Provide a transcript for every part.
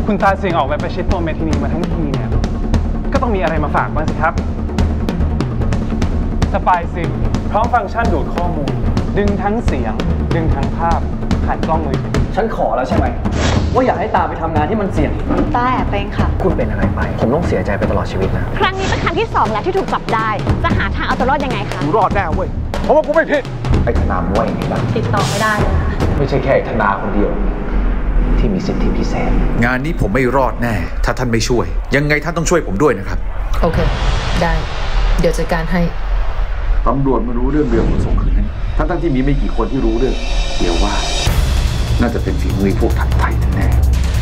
คุณตาเสี่ยงออกไปประชิดตัวเมทินีมาทั้งทีเนี่ยก็ต้องมีอะไรมาฝากบ้างสิครับสปายซิมพร้อมฟังก์ชันดูดข้อมูลดึงทั้งเสียงดึงทั้งภาพผ่านกล้องมือถือฉันขอแล้วใช่ไหมว่าอยากให้ตาไปทำงานที่มันเสี่ยงตาแอบเป็นค่ะคุณเป็นอะไรไปผมต้องเสียใจไปตลอดชีวิตนะครั้งนี้เป็นครั้งที่2แล้วที่ถูกจับได้จะหาทางเอาตัวรอดยังไงคะกูรอดแน่เว้ยเพราะว่ากูไม่ผิดไอ้ธนามว่าอย่างไรบ้างติดต่อไม่ได้เลยค่ะไม่ใช่แค่ธนาคนเดียวที่มีสิทธิพิเศษงานนี้ผมไม่รอดแน่ถ้าท่านไม่ช่วยยังไงท่านต้องช่วยผมด้วยนะครับโอเคได้เดี๋ยวจัดการให้ตำรวจมารู้เรื่องมันส่งคืนนั้นทั้งที่มีไม่กี่คนที่รู้เรื่องเดี๋ยวว่าน่าจะเป็นฝีมือพวกทัดไทยแน่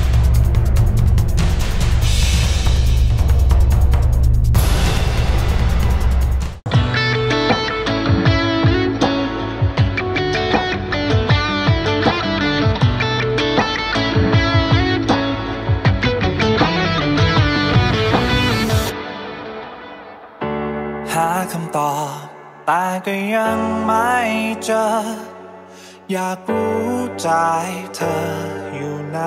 หาคำตอบแต่ก็ยังไม่เจออยากรู้ใจเธออยู่ไหน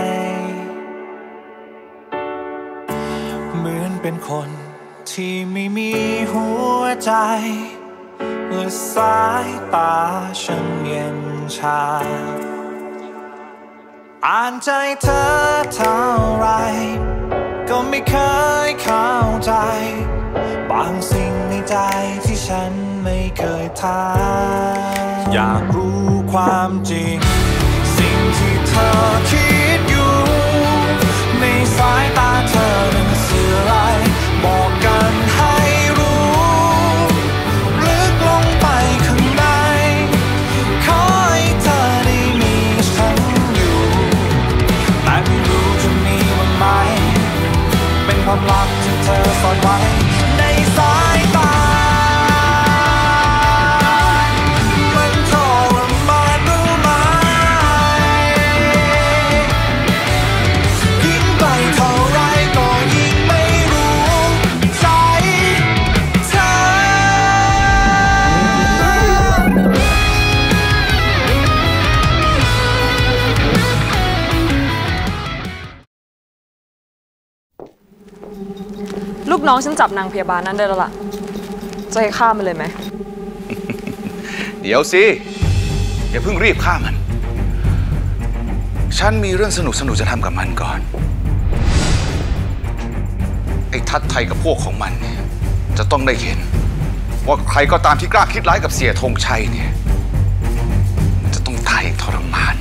เหมือนเป็นคนที่ไม่มีหัวใจและสายตาฉันเย็นชาอ่านใจเธอเท่าไรก็ไม่เคยเข้าใจบางสิ่งในใจที่ฉันไม่เคยถามอยากรู้ความจริงสิ่งที่เธอคิดอยู่ในสายตาเธอนั้นคืออะไรบอกกันให้รู้ลึกลงไปข้างในขอให้เธอได้มีฉันอยู่แต่ไม่รู้จะมีวันไหมเป็นความลับที่เธอซ่อนไว้ในสายตามันทรมานรู้ไหมยิ่งไกลเท่าไรก็ยิ่งไม่รู้ใจเธอลูกน้องฉันจับนางพยาบาลนั้นได้แล้วล่ะจะให้ฆ่ามันเลยไหมเดี๋ยวสิอย่าเพิ่งรีบฆ่ามันฉันมีเรื่องสนุกจะทำกับมันก่อนไอ้ทัดไทยกับพวกของมันเนี่ยจะต้องได้เห็นว่าใครก็ตามที่กล้าคิดร้ายกับเสียธงชัยเนี่ยจะต้องตายอย่างทรมาน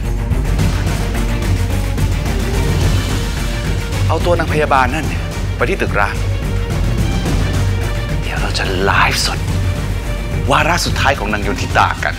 เอาตัวนางพยาบาลนั่นเนี่ยไปที่ตึกร้างเดี๋ยวเราจะไลฟ์สดวาระสุดท้ายของนางยนทิตากัน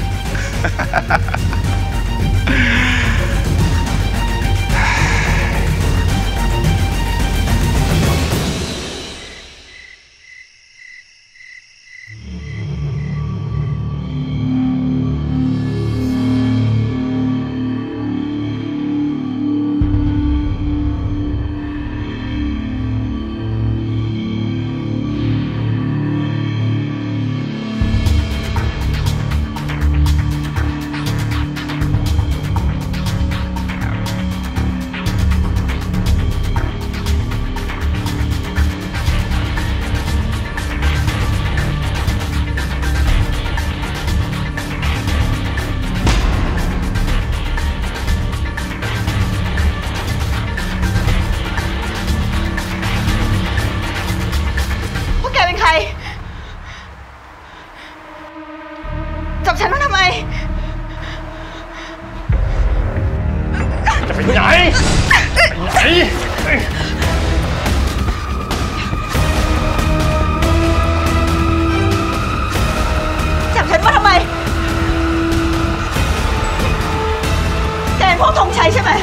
จับฉันมาทำไมจะไปไหนจับฉันมาทำไมแกเป็นพวกธงชัยใช่ไหม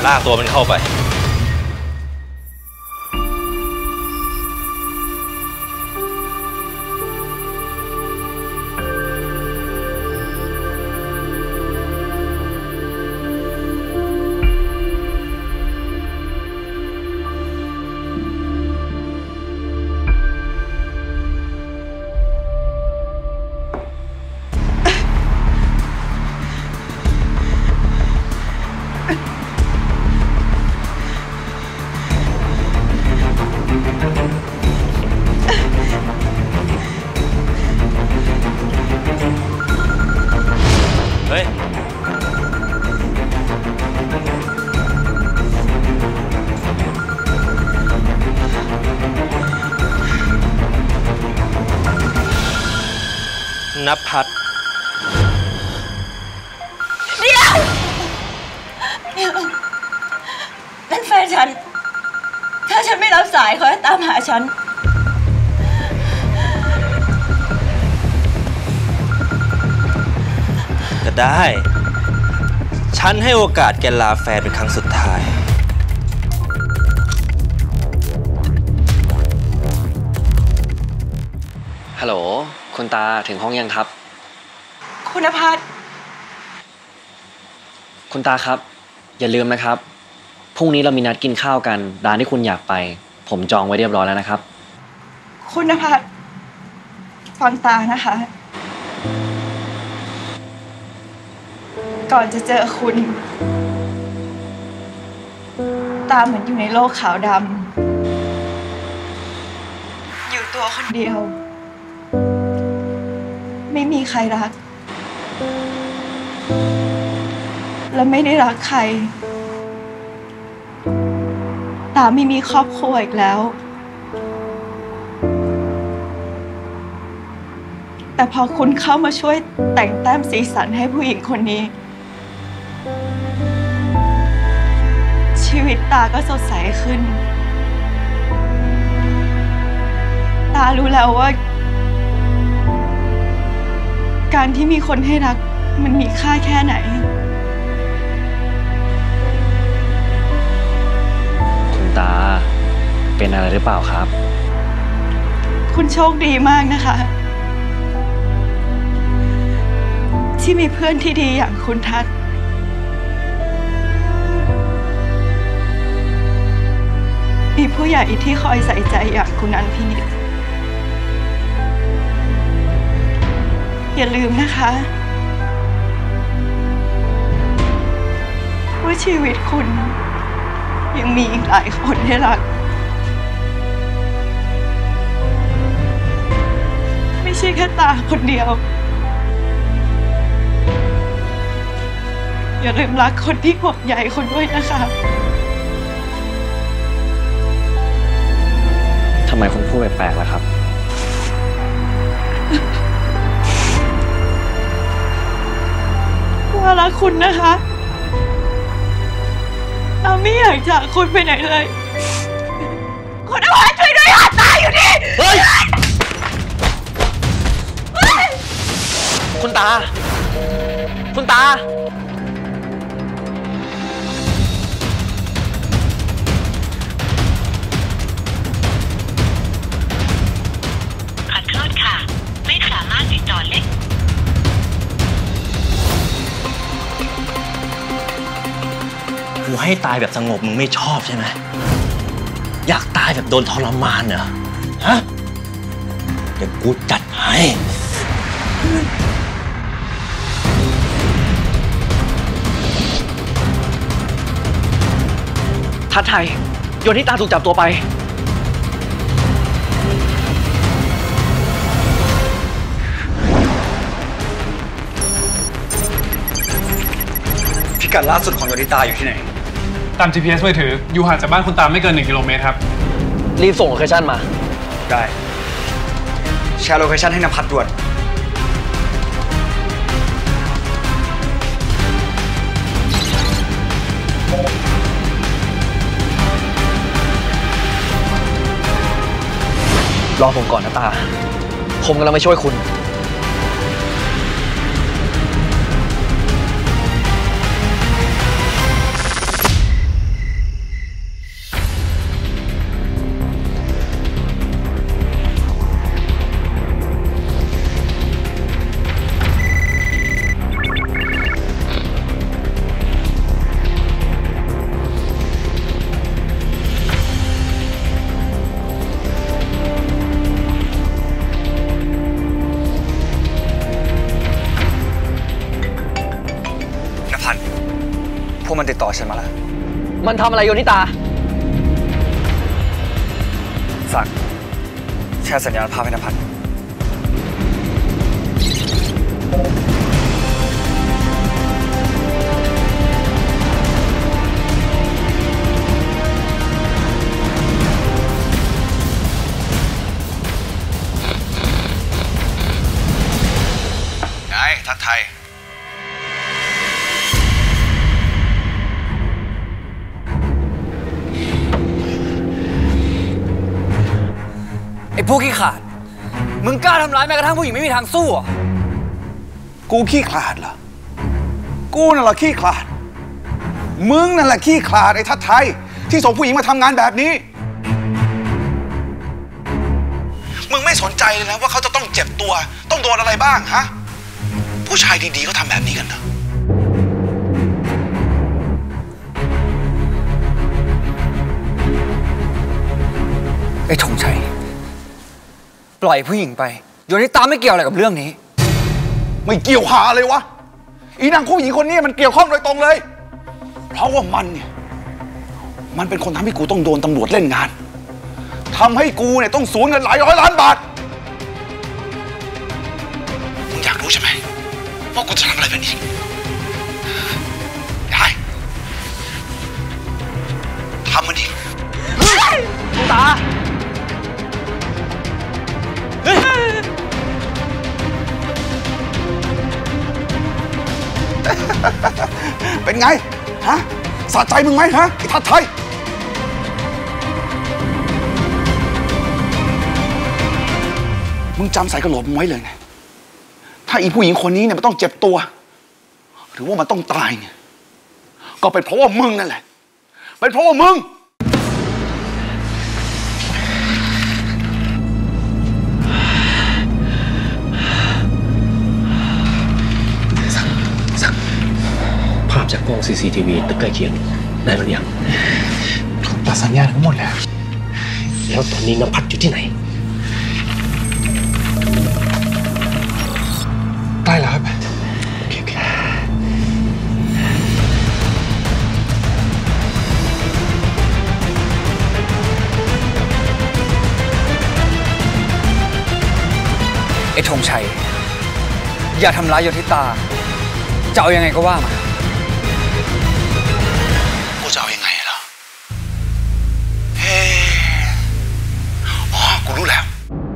ลากตัวมันเข้าไปนภัสเดี๋ยวนั่นแฟนฉันถ้าฉันไม่รับสายเขาจะตามหาฉันก็ได้ ฉันให้โอกาสแกลาแฟนเป็นครั้งสุดท้ายฮัลโหลคุณตาถึงห้องยังครับคุณภัสคุณตาครับอย่าลืมนะครับพรุ่งนี้เรามีนัดกินข้าวกันร้านที่คุณอยากไปผมจองไว้เรียบร้อยแล้วนะครับคุณภัสฟังตานะคะก่อนจะเจอคุณตาเหมือนอยู่ในโลกขาวดำอยู่ตัวคนเดียวไม่มีใครรักและไม่ได้รักใครตาไม่มีครอบครัวอีกแล้วแต่พอคุณเข้ามาช่วยแต่งแต้มสีสันให้ผู้หญิงคนนี้ชีวิตตาก็สดใสขึ้นตารู้แล้วว่าการที่มีคนให้รักมันมีค่าแค่ไหนคุณตาเป็นอะไรหรือเปล่าครับคุณโชคดีมากนะคะที่มีเพื่อนที่ดีอย่างคุณทัศน์มีผู้ใหญ่ที่คอยใส่ใจอย่างคุณอันพินิจอย่าลืมนะคะว่าชีวิตคุณยังมีอีกหลายคนให้รักไม่ใช่แค่ตาคนเดียวอย่าลืมรักคนที่ห่วงใยคุณด้วยนะคะทำไมคุณพูดแปลกๆล่ะครับว่ารักคุณนะคะเราไม่อยากจากคุณไปไหนเลยคุณเอาไว้ช่วยด้วยตายอยู่นี่เฮ้ยคุณตาคุณตาขอโทษค่ะไม่สามารถติดต่อเลขกูให้ตายแบบสงบมึงไม่ชอบใช่ไหมอยากตายแบบโดนทรมานเหรอฮะเดี๋ยวกูจัดให้ทัศน์ไทยโยนที่ตาถูกจับตัวไปพิกัดล่าสุดของโยนิตาอยู่ที่ไหนตาม GPS มือถืออยู่ห่างจากบ้านคุณตาไม่เกิน1 กิโลเมตรครับรีบส่งโลเคชั่นมาได้แชร์โลเคชั่นให้นภัสด่วนรอผมก่อนนะตาผมกำลังมาช่วยคุณฉันมาแล้วมันทำอะไรโยนิตาสักแค่สัญญาณภาพให้นภัสทัดไทยไอ้พวกขี้ขลาดมึงกล้าทำร้ายแม้กระทั่งผู้หญิงไม่มีทางสู้อ่ะกูขี้ขลาดเหรอ กูนั่นแหละขี้ขลาด มึงนั่นแหละขี้ขลาดไอ้ทัดไทยที่ส่งผู้หญิงมาทำงานแบบนี้ มึงไม่สนใจเลยนะว่าเขาจะต้องเจ็บตัวต้องโดนอะไรบ้างฮะผู้ชายดีๆก็ทำแบบนี้กันนะไอ้ธงชัยปล่อยผู้หญิงไปโยนิตาไม่เกี่ยวอะไรกับเรื่องนี้ไม่เกี่ยวหาเลยวะอีนางผู้หญิงคนนี้มันเกี่ยวข้องโดยตรงเลยเพราะว่ามันเนี่ยมันเป็นคนทำให้กูต้องโดนตำรวจเล่นงานทำให้กูเนี่ยต้องสูญเงินหลายร้อยล้านบาทมึงอยากรู้ใช่ไหมว่ากูจะทำอะไรแบบนี้ได้ทำมันดิตาเป็นไงฮะสะใจมึงไหมฮะไอ้ทัดไทยมึงจำใส่กระโหลกมึงไว้เลยไงถ้าอีผู้หญิงคนนี้เนี่ยมันต้องเจ็บตัวหรือว่ามันต้องตายเนี่ยก็เป็นเพราะว่ามึงนั่นแหละเป็นเพราะว่ามึงภาพจากกล้อง CCTV ตึกใกล้เคียงได้หรือยังถูกตัดสัญญาณทั้งหมดแล้วแล้วตอนนี้นภัสอยู่ที่ไหนได้แล้วครับโอเคไอ้ธงชัยอย่าทำร้ายโยธิตาจะเอายังไงก็ว่ามากูจะเอายังไงเหรอเฮ้อ๋อกูรู้แล้ว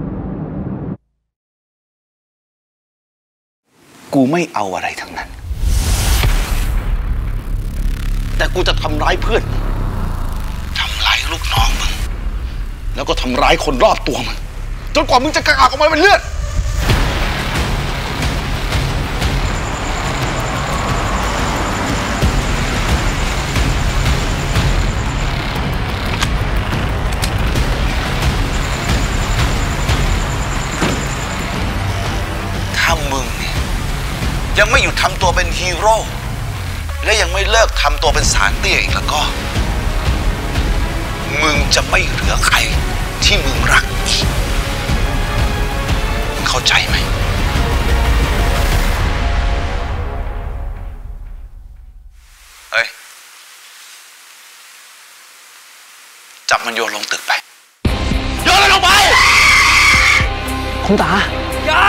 กูไม่เอาอะไรทั้งนั้นแต่กูจะทำร้ายเพื่อนทำร้ายลูกน้องมึงแล้วก็ทำร้ายคนรอบตัวมึงจนกว่ามึงจะกระอักออกมาเป็นเลือดถ้ามึงเนี่ยยังไม่หยุดทำตัวเป็นฮีโร่และยังไม่เลิกทำตัวเป็นสารเตี้ยอีกแล้วก็มึงจะไม่เหลือใครที่มึงรักอีกเข้าใจไหมเฮ้ยจับมันโยนลงตึกไปโยนมันลงไปคุณตาอย่า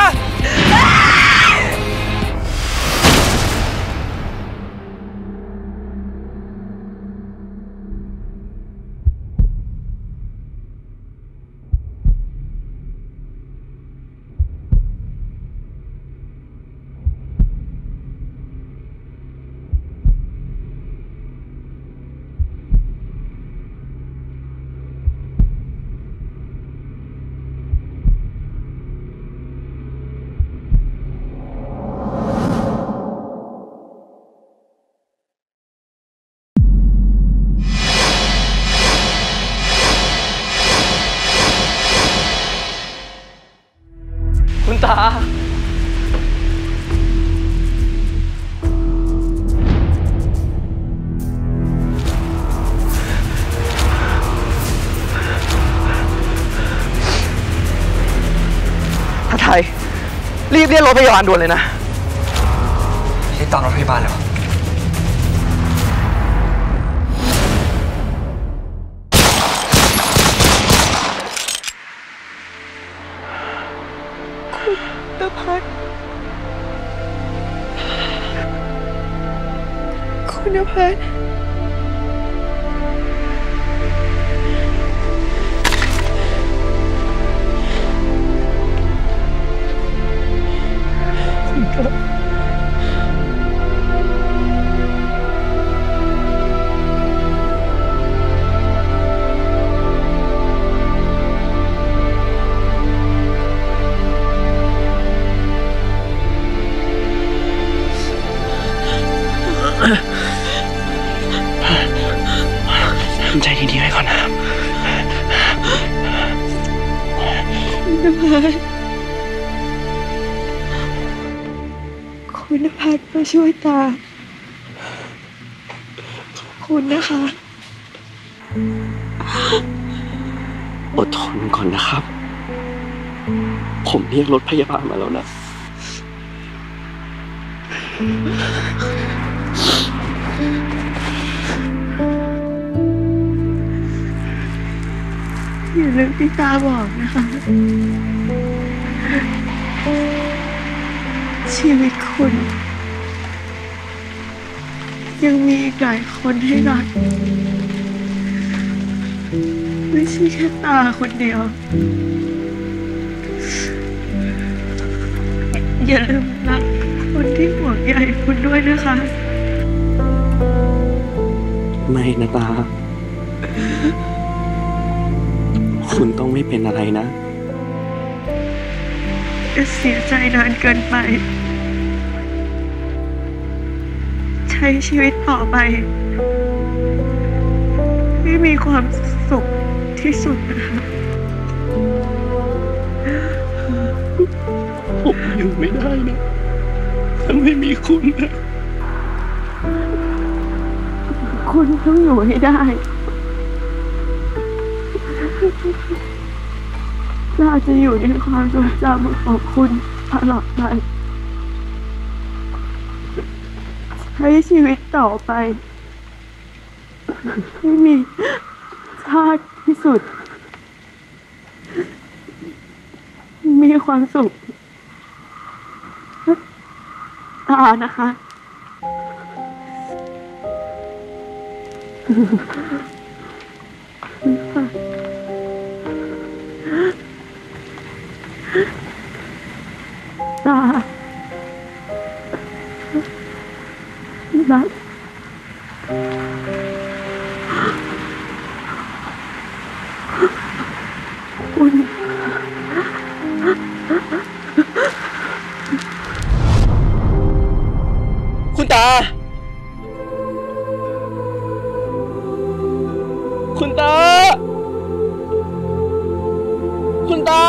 คุณตาทัดไทยรีบเรียกรถพยาบาลด่วนเลยนะรีบตามรถพยาบาลแล้วพัฒน์ทำใจดีๆไว้ก่อนนะครับคุณนภัสมาช่วยตาขอบคุณนะคะอดทนก่อนนะครับ ผมเรียกรถพยาบาลมาแล้วนะอย่าลืมที่ตาบอกนะคะ ชีวิตคุณยังมีอีกหลายคนให้รักไม่ใช่แค่ตาคนเดียว อย่าลืมรักคนที่ห่วงใยคุณด้วยนะคะไม่นะตา คุณต้องไม่เป็นอะไรนะจะเสียใจนานเกินไป ใช้ชีวิตต่อไปให้มีความสุขที่สุดนะคะผมอยู่ไม่ได้นะถ้าไม่มีคุณนะคุณต้องอยู่ให้ได้เราจะอยู่ในความทรงจำของคุณตลอดไปใช้ชีวิตต่อไปให้มีค่าที่สุดมีความสุขตานะคะตารักคุณคุณตา คุณตา คุณตา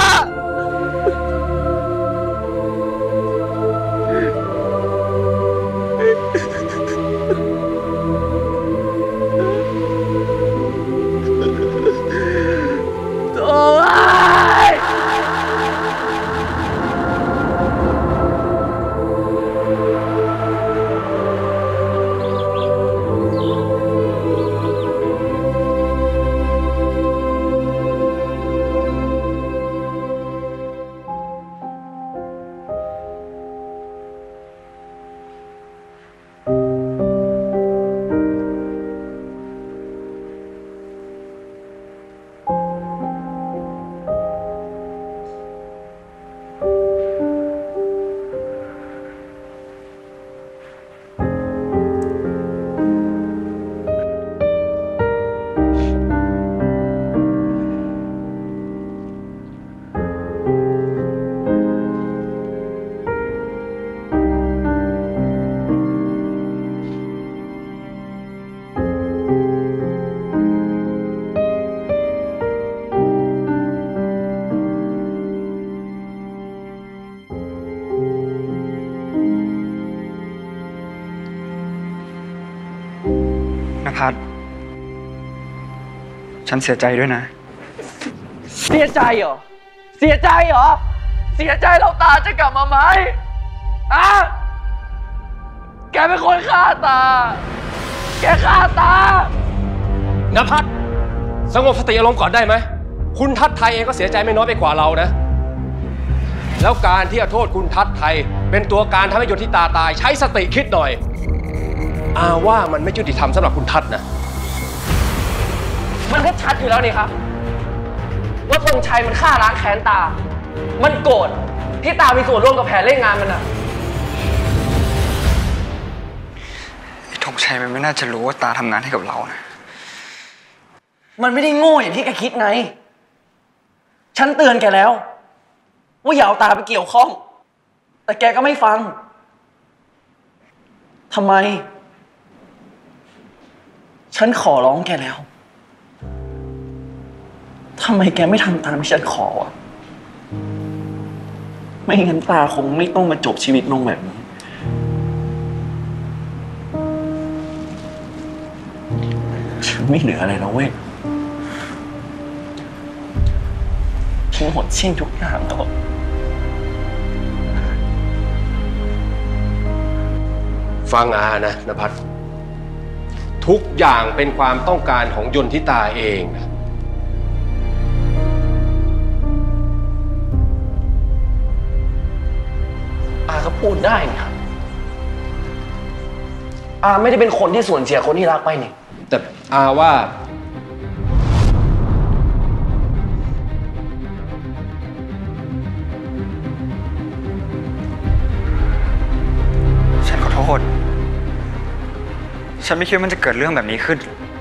นภัสฉันเสียใจด้วยนะเสียใจเหรอ เสียใจเหรอ เสียใจแล้วตาจะกลับมาไหมอะแกเป็นคนฆ่าตา แกฆ่าตานภัสสงบสติอารมณ์ก่อนได้ไหม คุณทัศไทยเองก็เสียใจไม่น้อยไปกว่าเรานะ แล้วการที่จะโทษคุณทัศไทยเป็นตัวการทำให้โยธิตาตายใช้สติคิดหน่อยอาว่ามันไม่ยุติธรรมสำหรับคุณทัศน์นะมันก็ชัดอยู่แล้วนี่ครับว่าธงชัยมันฆ่าล้างแค้นตามันโกรธที่ตามีส่วนร่วมกับแผนเล่นงานมันอะธงชัยมันไม่น่าจะรู้ว่าตาทำงานให้กับเรานะมันไม่ได้โง่อย่างที่แกคิดไงฉันเตือนแกแล้วว่าอย่าเอาตาไปเกี่ยวข้องแต่แกก็ไม่ฟังทำไมฉันขอร้องแกแล้วทำไมแกไม่ทำตามที่ฉันขอวะไม่งั้นตาคงไม่ต้องมาจบชีวิตลงแบบนี้ฉันไม่เหลืออะไรแล้วเว้ยฉันหมดสิ้นทุกอย่างแล้วฟังอานะณภัทรทุกอย่างเป็นความต้องการของยนทิตาเองนะอาก็พูดได้เนี่ยอาไม่ได้เป็นคนที่สูญเสียคนที่รักไปนี่แต่อาว่าฉันขอโทษฉันไม่คิดว่ามันจะเกิดเรื่องแบบนี้ขึ้น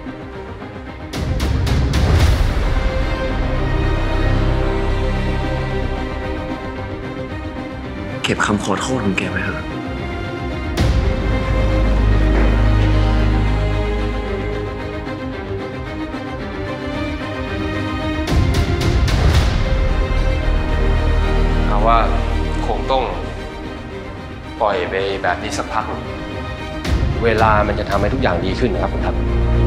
เก็บคำขอโทษของแกไว้เถอะเอาว่าคงต้องปล่อยไปแบบนี้สักพักเวลามันจะทำให้ทุกอย่างดีขึ้นนะครับคุณทัพ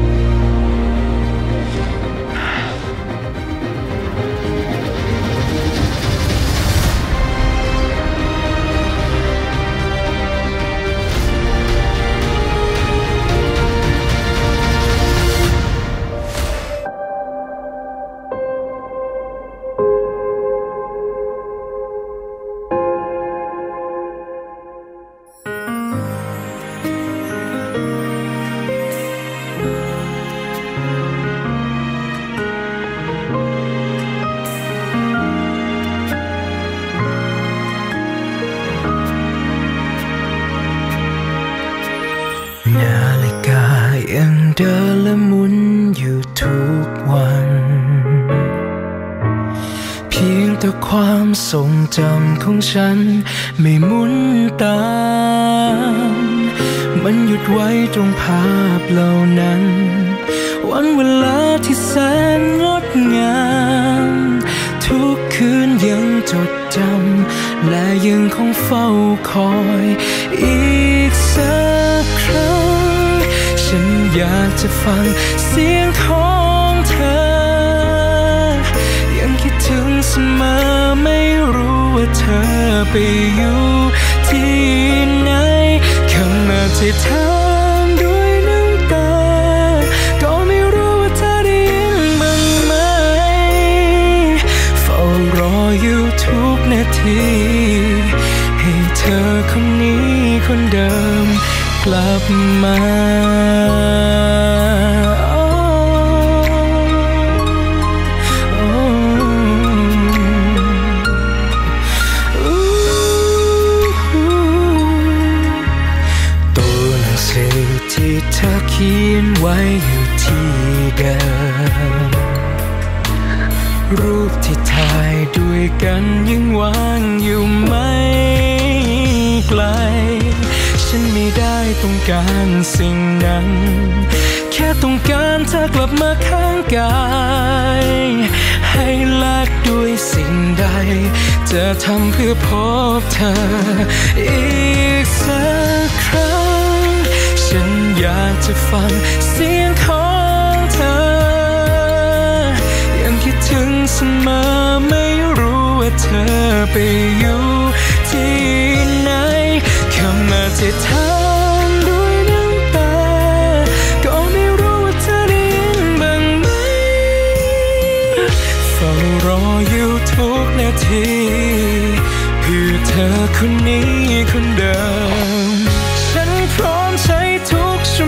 นาฬิกายังเดินและหมุนอยู่ทุกวันเพียงแต่ความทรงจำของฉันไม่หมุนตามมันหยุดไว้ตรงภาพเหล่านั้นวันเวลาที่แสนงดงามทุกคืนยังจดจำและยังคงเฝ้าคอยอีกสักครั้งฉันอยากจะฟังเสียงของเธอยังคิดถึงเสมอไม่รู้ว่าเธอไปอยู่ที่ไหนคำมาที่ถามด้วยน้ำตาก็ไม่รู้ว่าเธอได้ยินบ้างไหมเฝ้ารออยู่ทุกนาทีให้เธอคนนี้คนเดิมกลับมาตัวหนังสือที่เธอเขียนไว้อยู่ที่เดิมรูปที่ถ่ายด้วยกันยังวางอยู่ไม่ไกลฉันไม่ได้ต้องการสิ่งนั้นแค่ต้องการเธอกลับมาข้างกายให้แลกด้วยสิ่งใดจะทำเพื่อพบเธออีกสักครั้งฉันอยากจะฟังเสียงของเธอยังคิดถึงเสมอไม่รู้ว่าเธอไปอยู่ที่ไหนคำมาที่ถามด้วยน้ำตาก็ไม่รู้ว่าเธอได้ยินบ้างไหมเฝ้ารออยู่ทุกนาทีเพื่อเธอคนนี้คนเดิมฉันพร้อมใช้ทุกชั่ว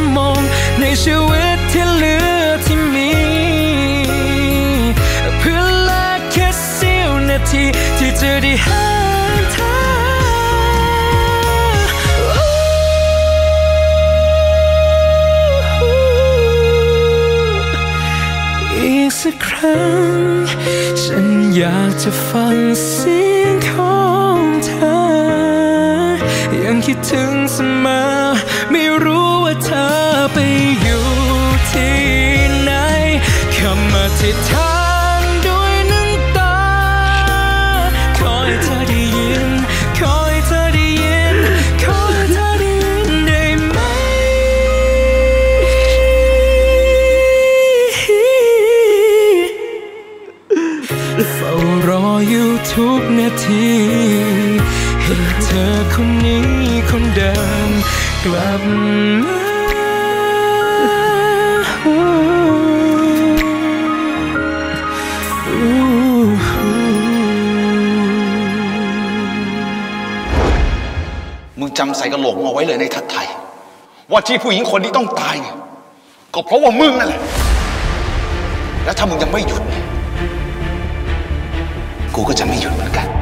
สักครั้งฉันอยากจะฟังเสียงของเธอยังคิดถึงเสมอไม่รู้ว่าเธอไปอยู่ที่ไหนคำอธิษฐานด้วยน้ำตาขอให้เธอได้ยินขอให้เธอได้ยินขอให้เธอได้ยินได้ไหมเฝ้ารออยู่ทุกนาทีให้เธอคนนี้คนเดิมกลับมามึงจำใส่กระโหลกมาไว้เลยในทัดไทยว่าที่ผู้หญิงคนนี้ต้องตายเนี่ยก็เพราะว่ามึงนั่นแหละแล้วถ้ามึงยังไม่หยุดเนี่ยกูก็จะไม่หยุดเหมือนกัน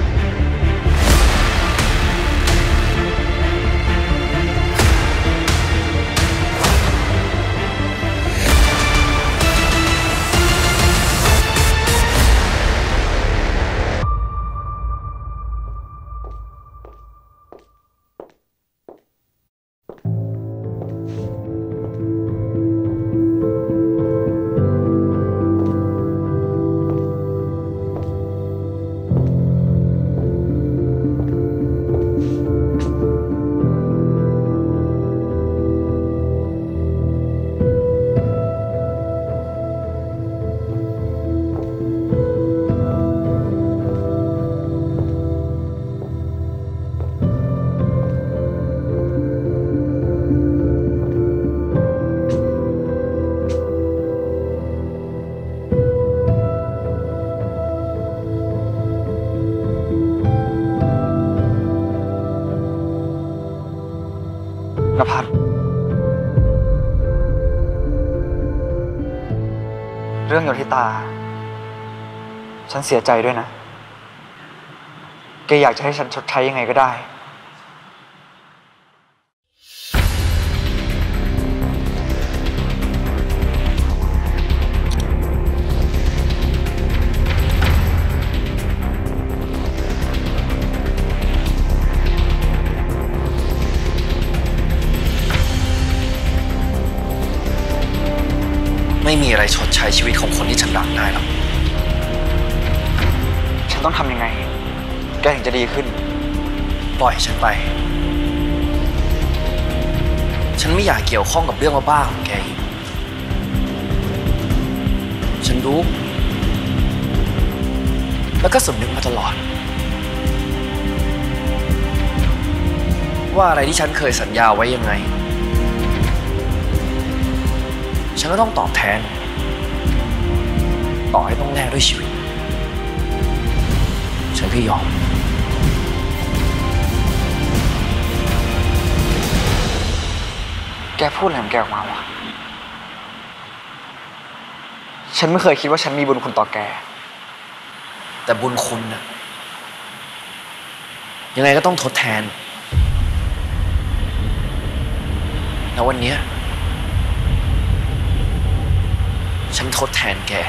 นภัสเรื่องโยธิตาฉันเสียใจด้วยนะแกอยากจะให้ฉันชดใช้ยังไงก็ได้ไม่มีอะไรชดใช้ชีวิตของคนที่ฉันรักได้หรอกฉันต้องทำยังไงแกถึงจะดีขึ้นปล่อยฉันไปฉันไม่อยากเกี่ยวข้องกับเรื่องบ้าๆของแกอีกฉันรู้แล้วก็สำนึกมาตลอดว่าอะไรที่ฉันเคยสัญญาไว้ยังไงฉันก็ต้องตอบแทนต่อให้ต้องแลกด้วยชีวิตฉันก็ยอมแกพูดอะไรของแกออกมาวะฉันไม่เคยคิดว่าฉันมีบุญคุณต่อแกแต่บุญคุณน่ะยังไงก็ต้องทดแทนแล้ววันนี้ฉันทดแทนแก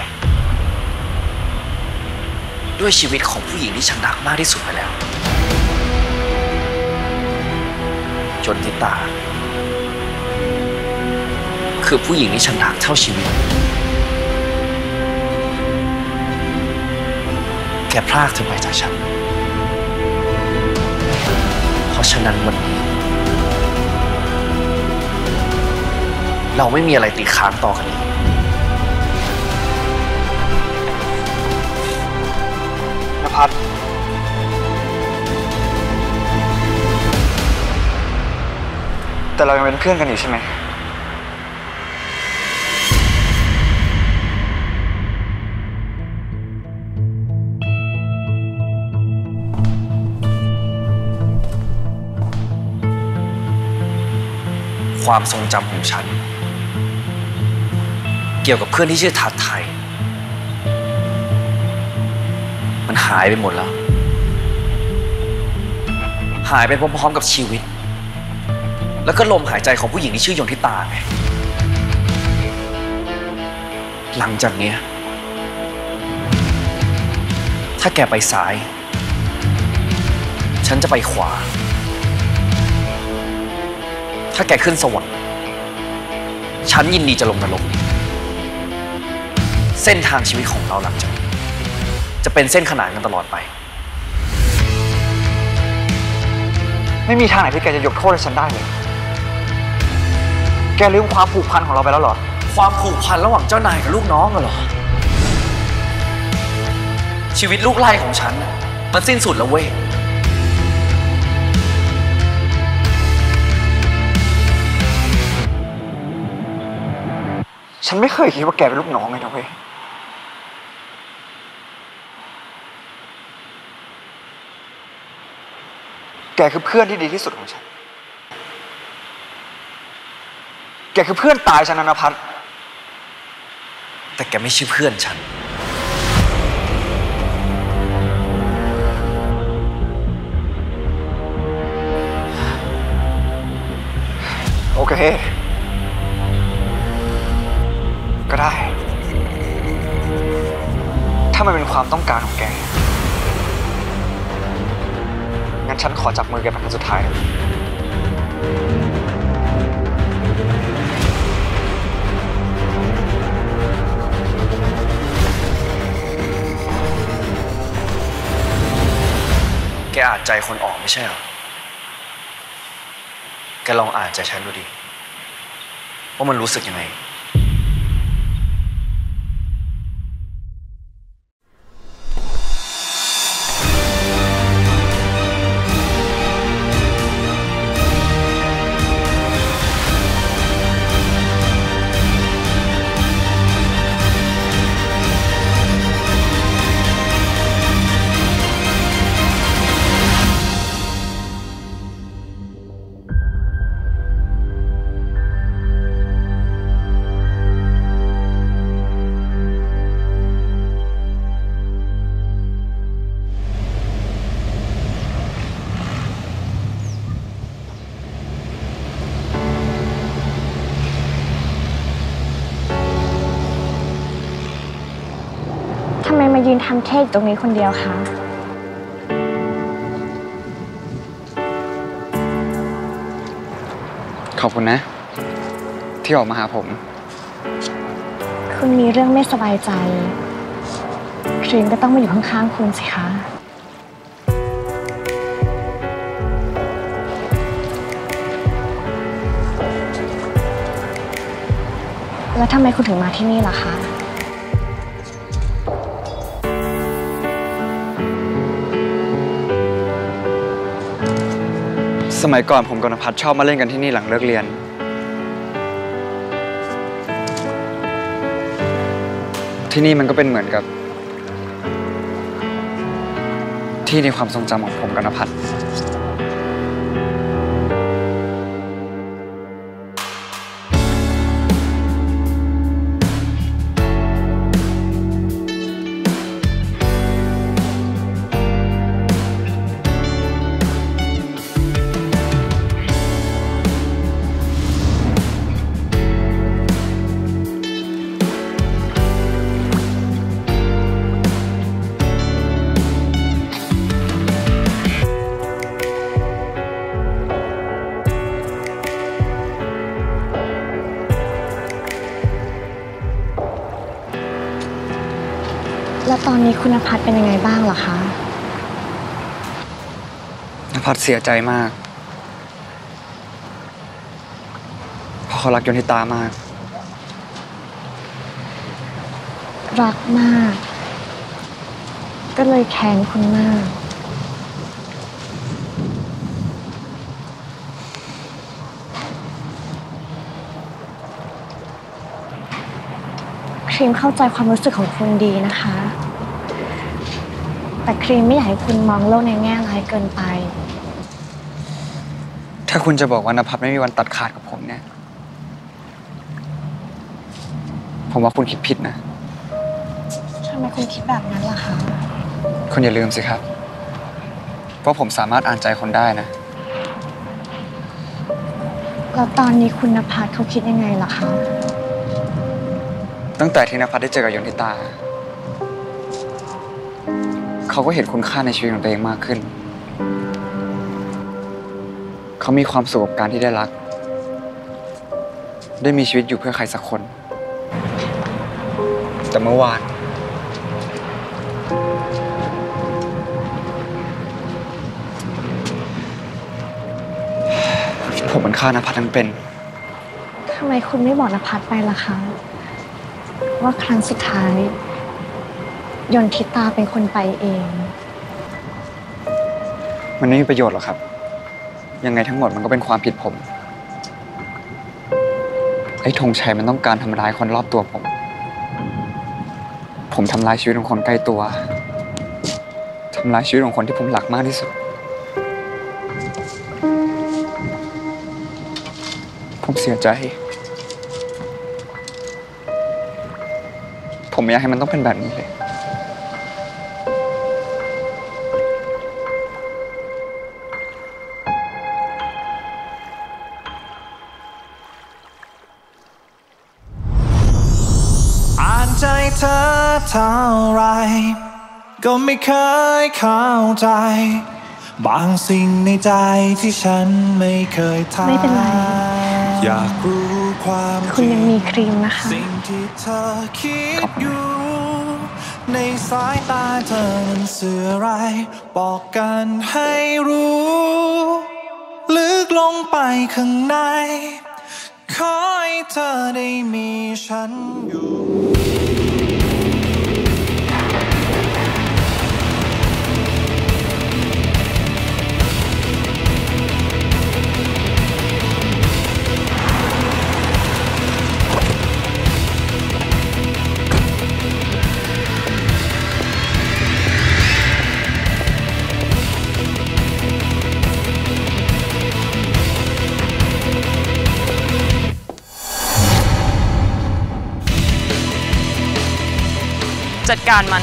ด้วยชีวิตของผู้หญิงที่ฉันรักมากที่สุดไปแล้วจนทิตาคือผู้หญิงที่ฉันรักเท่าชีวิตแกพรากเธอไปจากฉันเพราะฉะนั้นวันนี้เราไม่มีอะไรติดค้างต่อกันอีกนภัสแต่เรายังเป็นเพื่อนกันอยู่ใช่ไหมความทรงจำของฉันเกี่ยวกับเพื่อนที่ชื่อทัดไทยมันหายไปหมดแล้วหายไปพร้อมๆกับชีวิตแล้วก็ลมหายใจของผู้หญิงที่ชื่อยนทิตาไงหลังจากนี้าแกไปซ้าย ฉันจะไปขวา ถ้าแกขึ้นสวรรค์ฉันยินดีจะลงนรก เส้นทางชีวิตของเราหลังจากนี้จะเป็นเส้นขนานกันตลอดไปไม่มีทางไหนที่แกจะยกโทษให้ฉันได้เลยแกลืมความผูกพันของเราไปแล้วเหรอความผูกพันระหว่างเจ้านายกับลูกน้องเหรอชีวิตลูกไล่ของฉันมันสิ้นสุดแล้วเว้ยฉันไม่เคยคิดว่าแกเป็นลูกน้องเลยนะเว้ยแกคือเพื่อนที่ดีที่สุดของฉันแกคือเพื่อนตายฉันนภัสแต่แกไม่ใช่เพื่อนฉันโอเคก็ได้ถ้ามันเป็นความต้องการของแกงั้นฉันขอจับมือแกเป็นครั้งสุดท้ายแกอ่านใจคนออกไม่ใช่เหรอแกลองอ่านใจฉันดูดิว่ามันรู้สึกยังไงทำไมมายืนทำเค้กตรงนี้คนเดียวคะขอบคุณนะที่ออกมาหาผมคุณมีเรื่องไม่สบายใจครีมก็ต้องมาอยู่ข้างๆคุณสิคะแล้วทำไมคุณถึงมาที่นี่ล่ะคะสมัยก่อนผมกับนภัสชอบมาเล่นกันที่นี่หลังเลิกเรียนที่นี่มันก็เป็นเหมือนกับที่ในความทรงจำของผมกับนภัสแล้วตอนนี้คุณนภัสเป็นยังไงบ้างเหรอคะนภัสเสียใจมากเพราะเขารักยนทิตามากรักมากก็เลยแค้นคุณมากครีมเข้าใจความรู้สึกของคุณดีนะคะแต่ครีมไม่อยากให้คุณมองโลกในแง่ร้ายเกินไปถ้าคุณจะบอกว่านภัสไม่มีวันตัดขาดกับผมเนี่ยผมว่าคุณคิดผิดนะทำไมคุณคิดแบบนั้นล่ะคะคุณอย่าลืมสิครับว่าผมสามารถอ่านใจคนได้นะแล้วตอนนี้คุณนภัสเขาคิดยังไงล่ะคะตั้งแต่ที่นภัสได้เจอกับยนทิตาเขาเขาก็เห็นคุณค่าในชีวิตของตัวเองมากขึ้นเขามีความสุขกับการที่ได้รักได้มีชีวิตอยู่เพื่อใครสักคนแต่เมื่อวานผมมันฆ่านภัสทั้งเป็นทำไมคุณไม่บอกนภัสไปล่ะคะว่าครั้งสุดท้ายยนทิตาเป็นคนไปเองมันไม่มีประโยชน์หรอกครับยังไงทั้งหมดมันก็เป็นความผิดผมไอ้ธงชัยมันต้องการทำร้ายคนรอบตัวผมทำร้ายชีวิตของคนใกล้ตัวทำร้ายชีวิตของคนที่ผมรักมากที่สุดผมเสียใจผมไม่อยากให้มันต้องเป็นแบบนี้เลยอ่านใจเธอเท่าไรก็ไม่เคยเข้าใจบางสิ่งในใจที่ฉันไม่เคยทำไม่เป็นไรอยากรู้ความคุณยังมีครีมนะคะสิ่งที่เธอคิดอยู่ในสายตาเธอนั้นสื่ออะไรบอกกันให้รู้ลึกลงไปข้างในขอให้เธอได้มีฉันอยู่จัดการมัน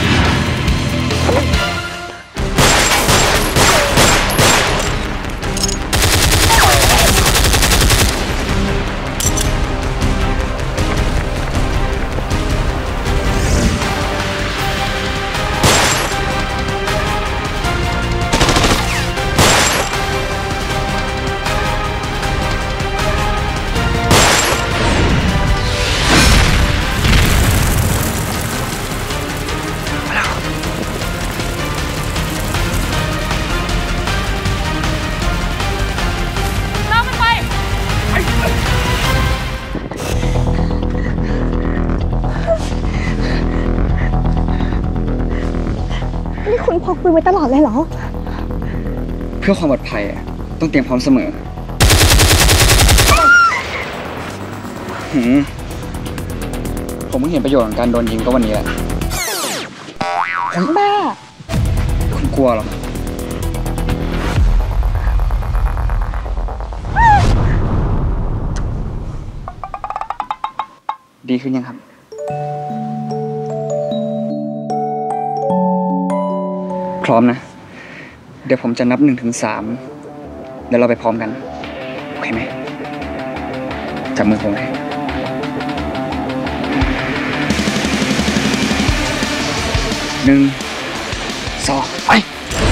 นี่คุณพกปืนไว้ตลอดเลยเหรอเพื่อความปลอดภัยต้องเตรียมพร้อมเสมอผมเพิ่งเห็นประโยชน์ของการโดนยิงก็วันนี้แหละบ้าคุณกลัวหรอดีขึ้นยังครับพร้อมนะเดี๋ยวผมจะนับ1 ถึง 3แล้วเราไปพร้อมกันโอเคไหมจับมือผมเลย1 2ไป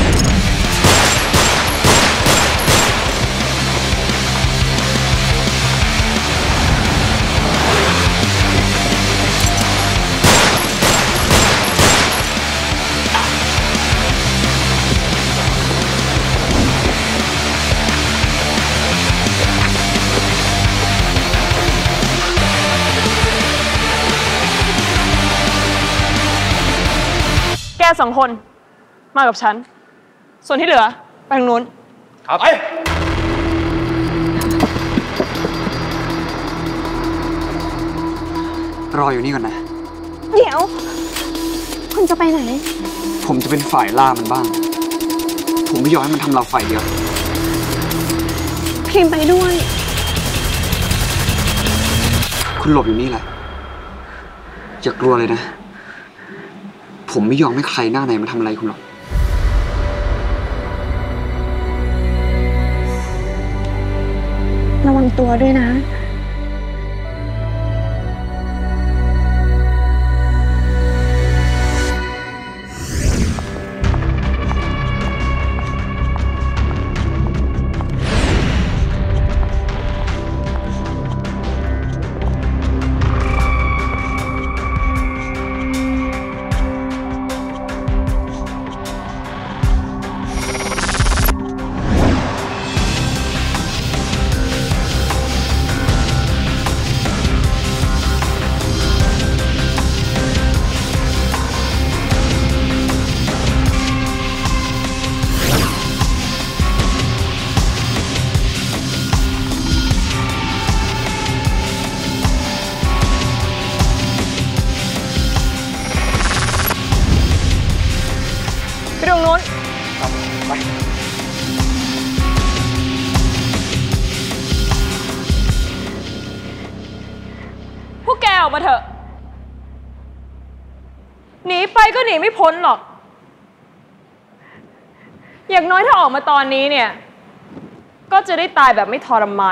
แก2 คนมากับฉันส่วนที่เหลือไปทางนู้นครับไปรออยู่นี่ก่อนนะเดี๋ยวคุณจะไปไหนผมจะเป็นฝ่ายล่ามันบ้างผมไม่ยอมให้มันทำเราฝ่ายเดียวพิมพ์ไปด้วยคุณหลบอยู่นี่แหละอย่ากลัวเลยนะผมไม่ยอมให้ใครหน้าไหนมาทำอะไรคุณหรอกระวังตัวด้วยนะอกมาเถอะหนีไปก็หนีไม่พ้นหรอกอย่างน้อยถ้าออกมาตอนนี้เนี่ยก็จะได้ตายแบบไม่ทรมาน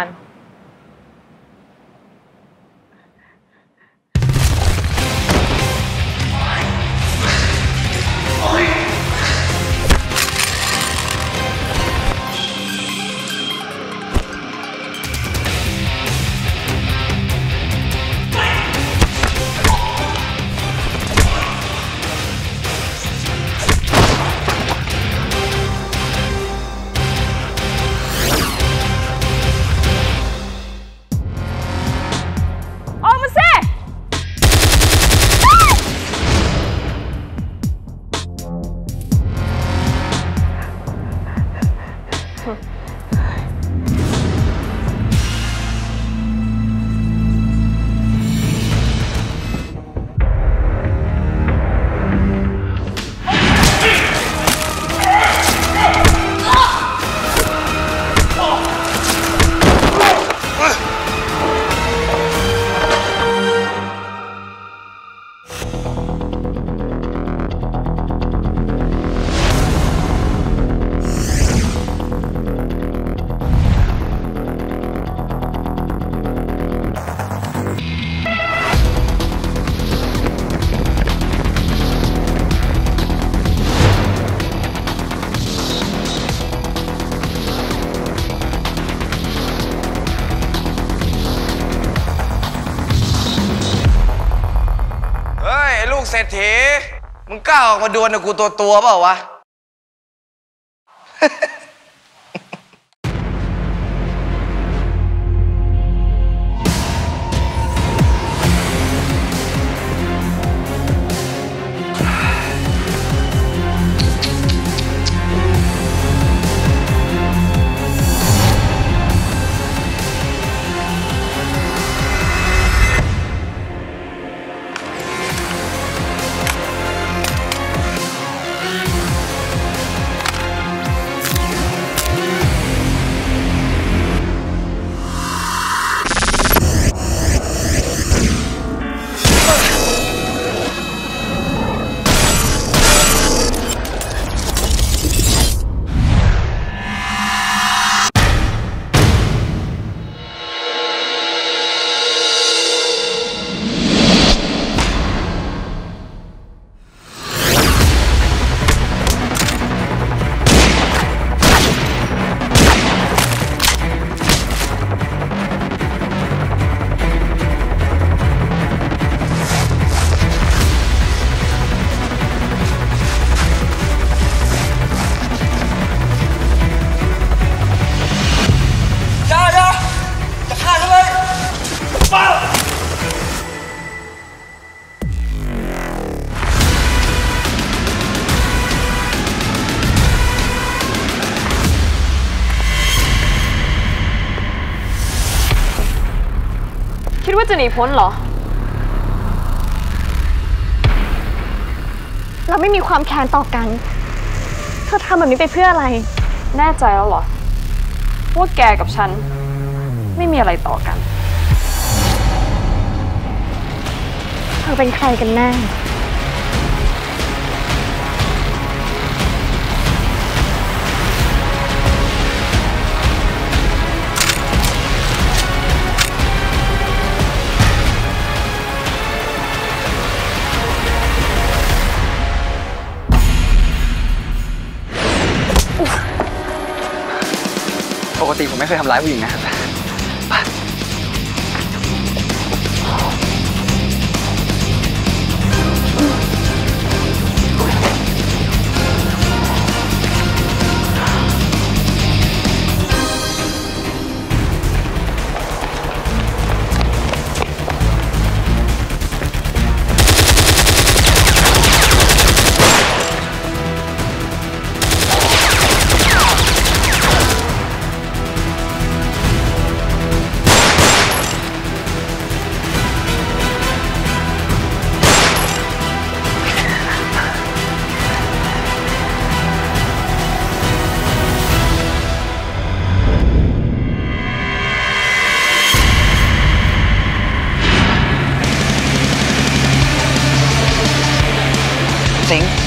เศรษฐีมึงกล้าออกมาดวลกับกูตัวเปล่าวะคิดว่าจะหนีพ้นเหรอเราไม่มีความแค้นต่อกันเธอทำแบบนี้ไปเพื่ออะไรแน่ใจแล้วเหรอว่าแกกับฉันไม่มีอะไรต่อกันเธอเป็นใครกันแน่ปกติผมไม่เคยทำร้ายผู้หญิงนะครับสิงห์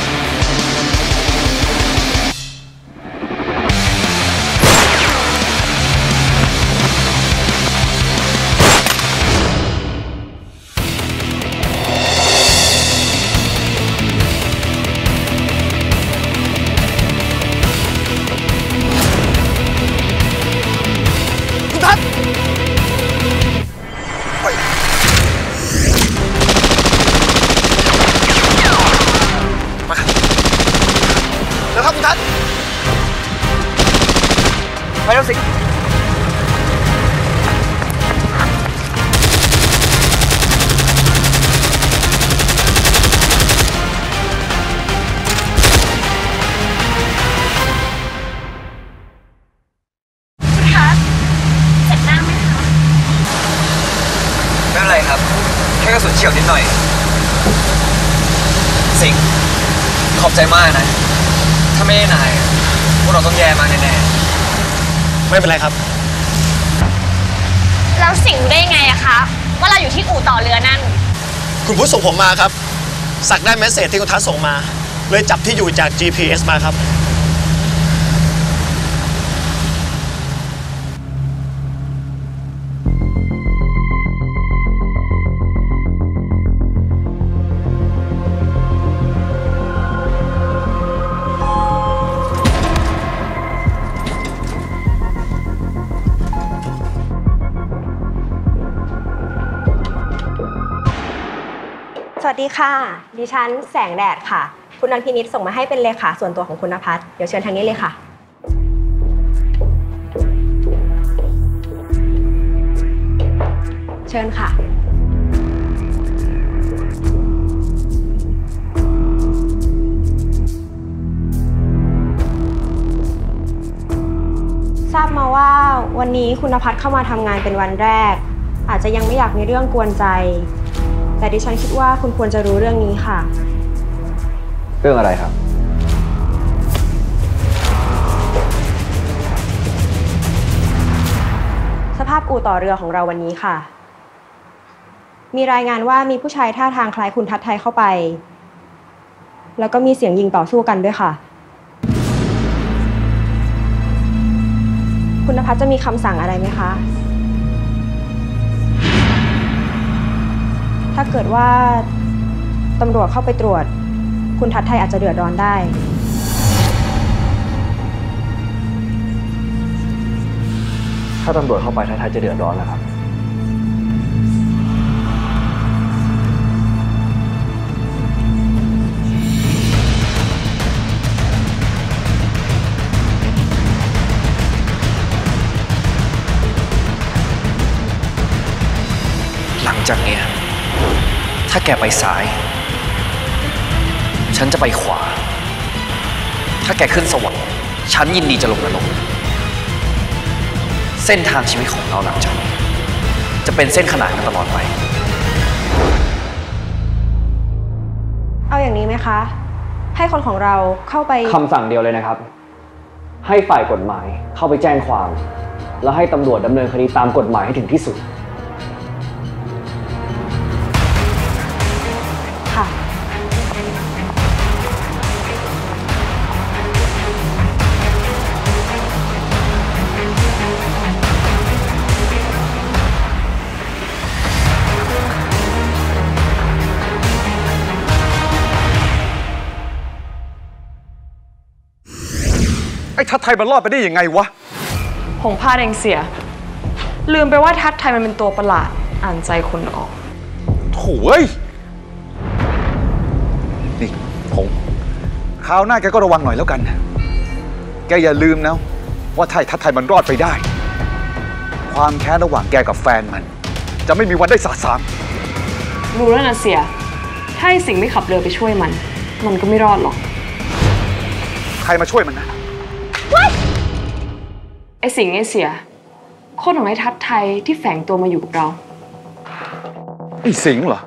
ไปแล้วสิคุณคะเจ็บหน้าไหมคะไม่เป็นไรครับ แค่กระสุนเฉียวนิดหน่อย สิงห์ขอบใจมากนะ ถ้าไม่ได้นายพวกเราต้องแย่มากแน่ๆไม่เป็นไรครับแล้วสิงห์รู้ได้ยังไงอะคะว่าเราอยู่ที่อู่ต่อเรือนั่นคุณพุทธส่งผมมาครับ สักได้เมสเสจที่คุณทัศน์ส่งมา เลยจับที่อยู่จาก GPS มาครับสวัสดีค่ะดิฉันแสงแดดค่ะคุณนันพินิจส่งมาให้เป็นเลขาส่วนตัวของคุณณภัทรเดี๋ยวเชิญทางนี้เลยค่ะเชิญค่ะทราบมาว่าวันนี้คุณณภัทรเข้ามาทำงานเป็นวันแรกอาจจะยังไม่อยากมีเรื่องกวนใจแต่ดิฉันคิดว่าคุณควรจะรู้เรื่องนี้ค่ะเรื่องอะไรครับสภาพอู่ต่อเรือของเราวันนี้ค่ะมีรายงานว่ามีผู้ชายท่าทางคล้ายคุณทัศน์ไทยเข้าไปแล้วก็มีเสียงยิงต่อสู้กันด้วยค่ะคุณณภัทรจะมีคำสั่งอะไรไหมคะถ้าเกิดว่าตำรวจเข้าไปตรวจคุณทัศน์ไทยอาจจะเดือดร้อนได้ถ้าตำรวจเข้าไปทัศน์ไทยจะเดือดร้อนนะครับหลังจากนี้ถ้าแกไปซ้ายฉันจะไปขวาถ้าแกขึ้นสวรรค์ฉันยินดีจะลงนรกเส้นทางชีวิตของเราหลังจากนี้จะเป็นเส้นขนานกันตลอดไปเอาอย่างนี้ไหมคะให้คนของเราเข้าไปคำสั่งเดียวเลยนะครับให้ฝ่ายกฎหมายเข้าไปแจ้งความแล้วให้ตำรวจดำเนินคดีตามกฎหมายให้ถึงที่สุดค่ะไอ้ทัศน์ไทยมันรอดไปได้ยังไงวะผงพลาดเองเสียลืมไปว่าทัศน์ไทยมันเป็นตัวประหลาดอ่านใจคนออกโถ่เอ้ยนี่ผงคราวหน้าแกก็ระวังหน่อยแล้วกันแกอย่าลืมนะว่าถ้าทัศน์ไทยมันรอดไปได้ความแค้นระหว่างแกกับแฟนมันจะไม่มีวันได้สาสางรู้แล้วนะเสียถ้าไอ้สิงห์ไม่ขับเรือไปช่วยมันก็ไม่รอดหรอกใครมาช่วยมันนะไอ้สิงห์ไอ้เสียคนของไอ้ทัศน์ไทยที่แฝงตัวมาอยู่กับเราไอ้สิงห์เหรอ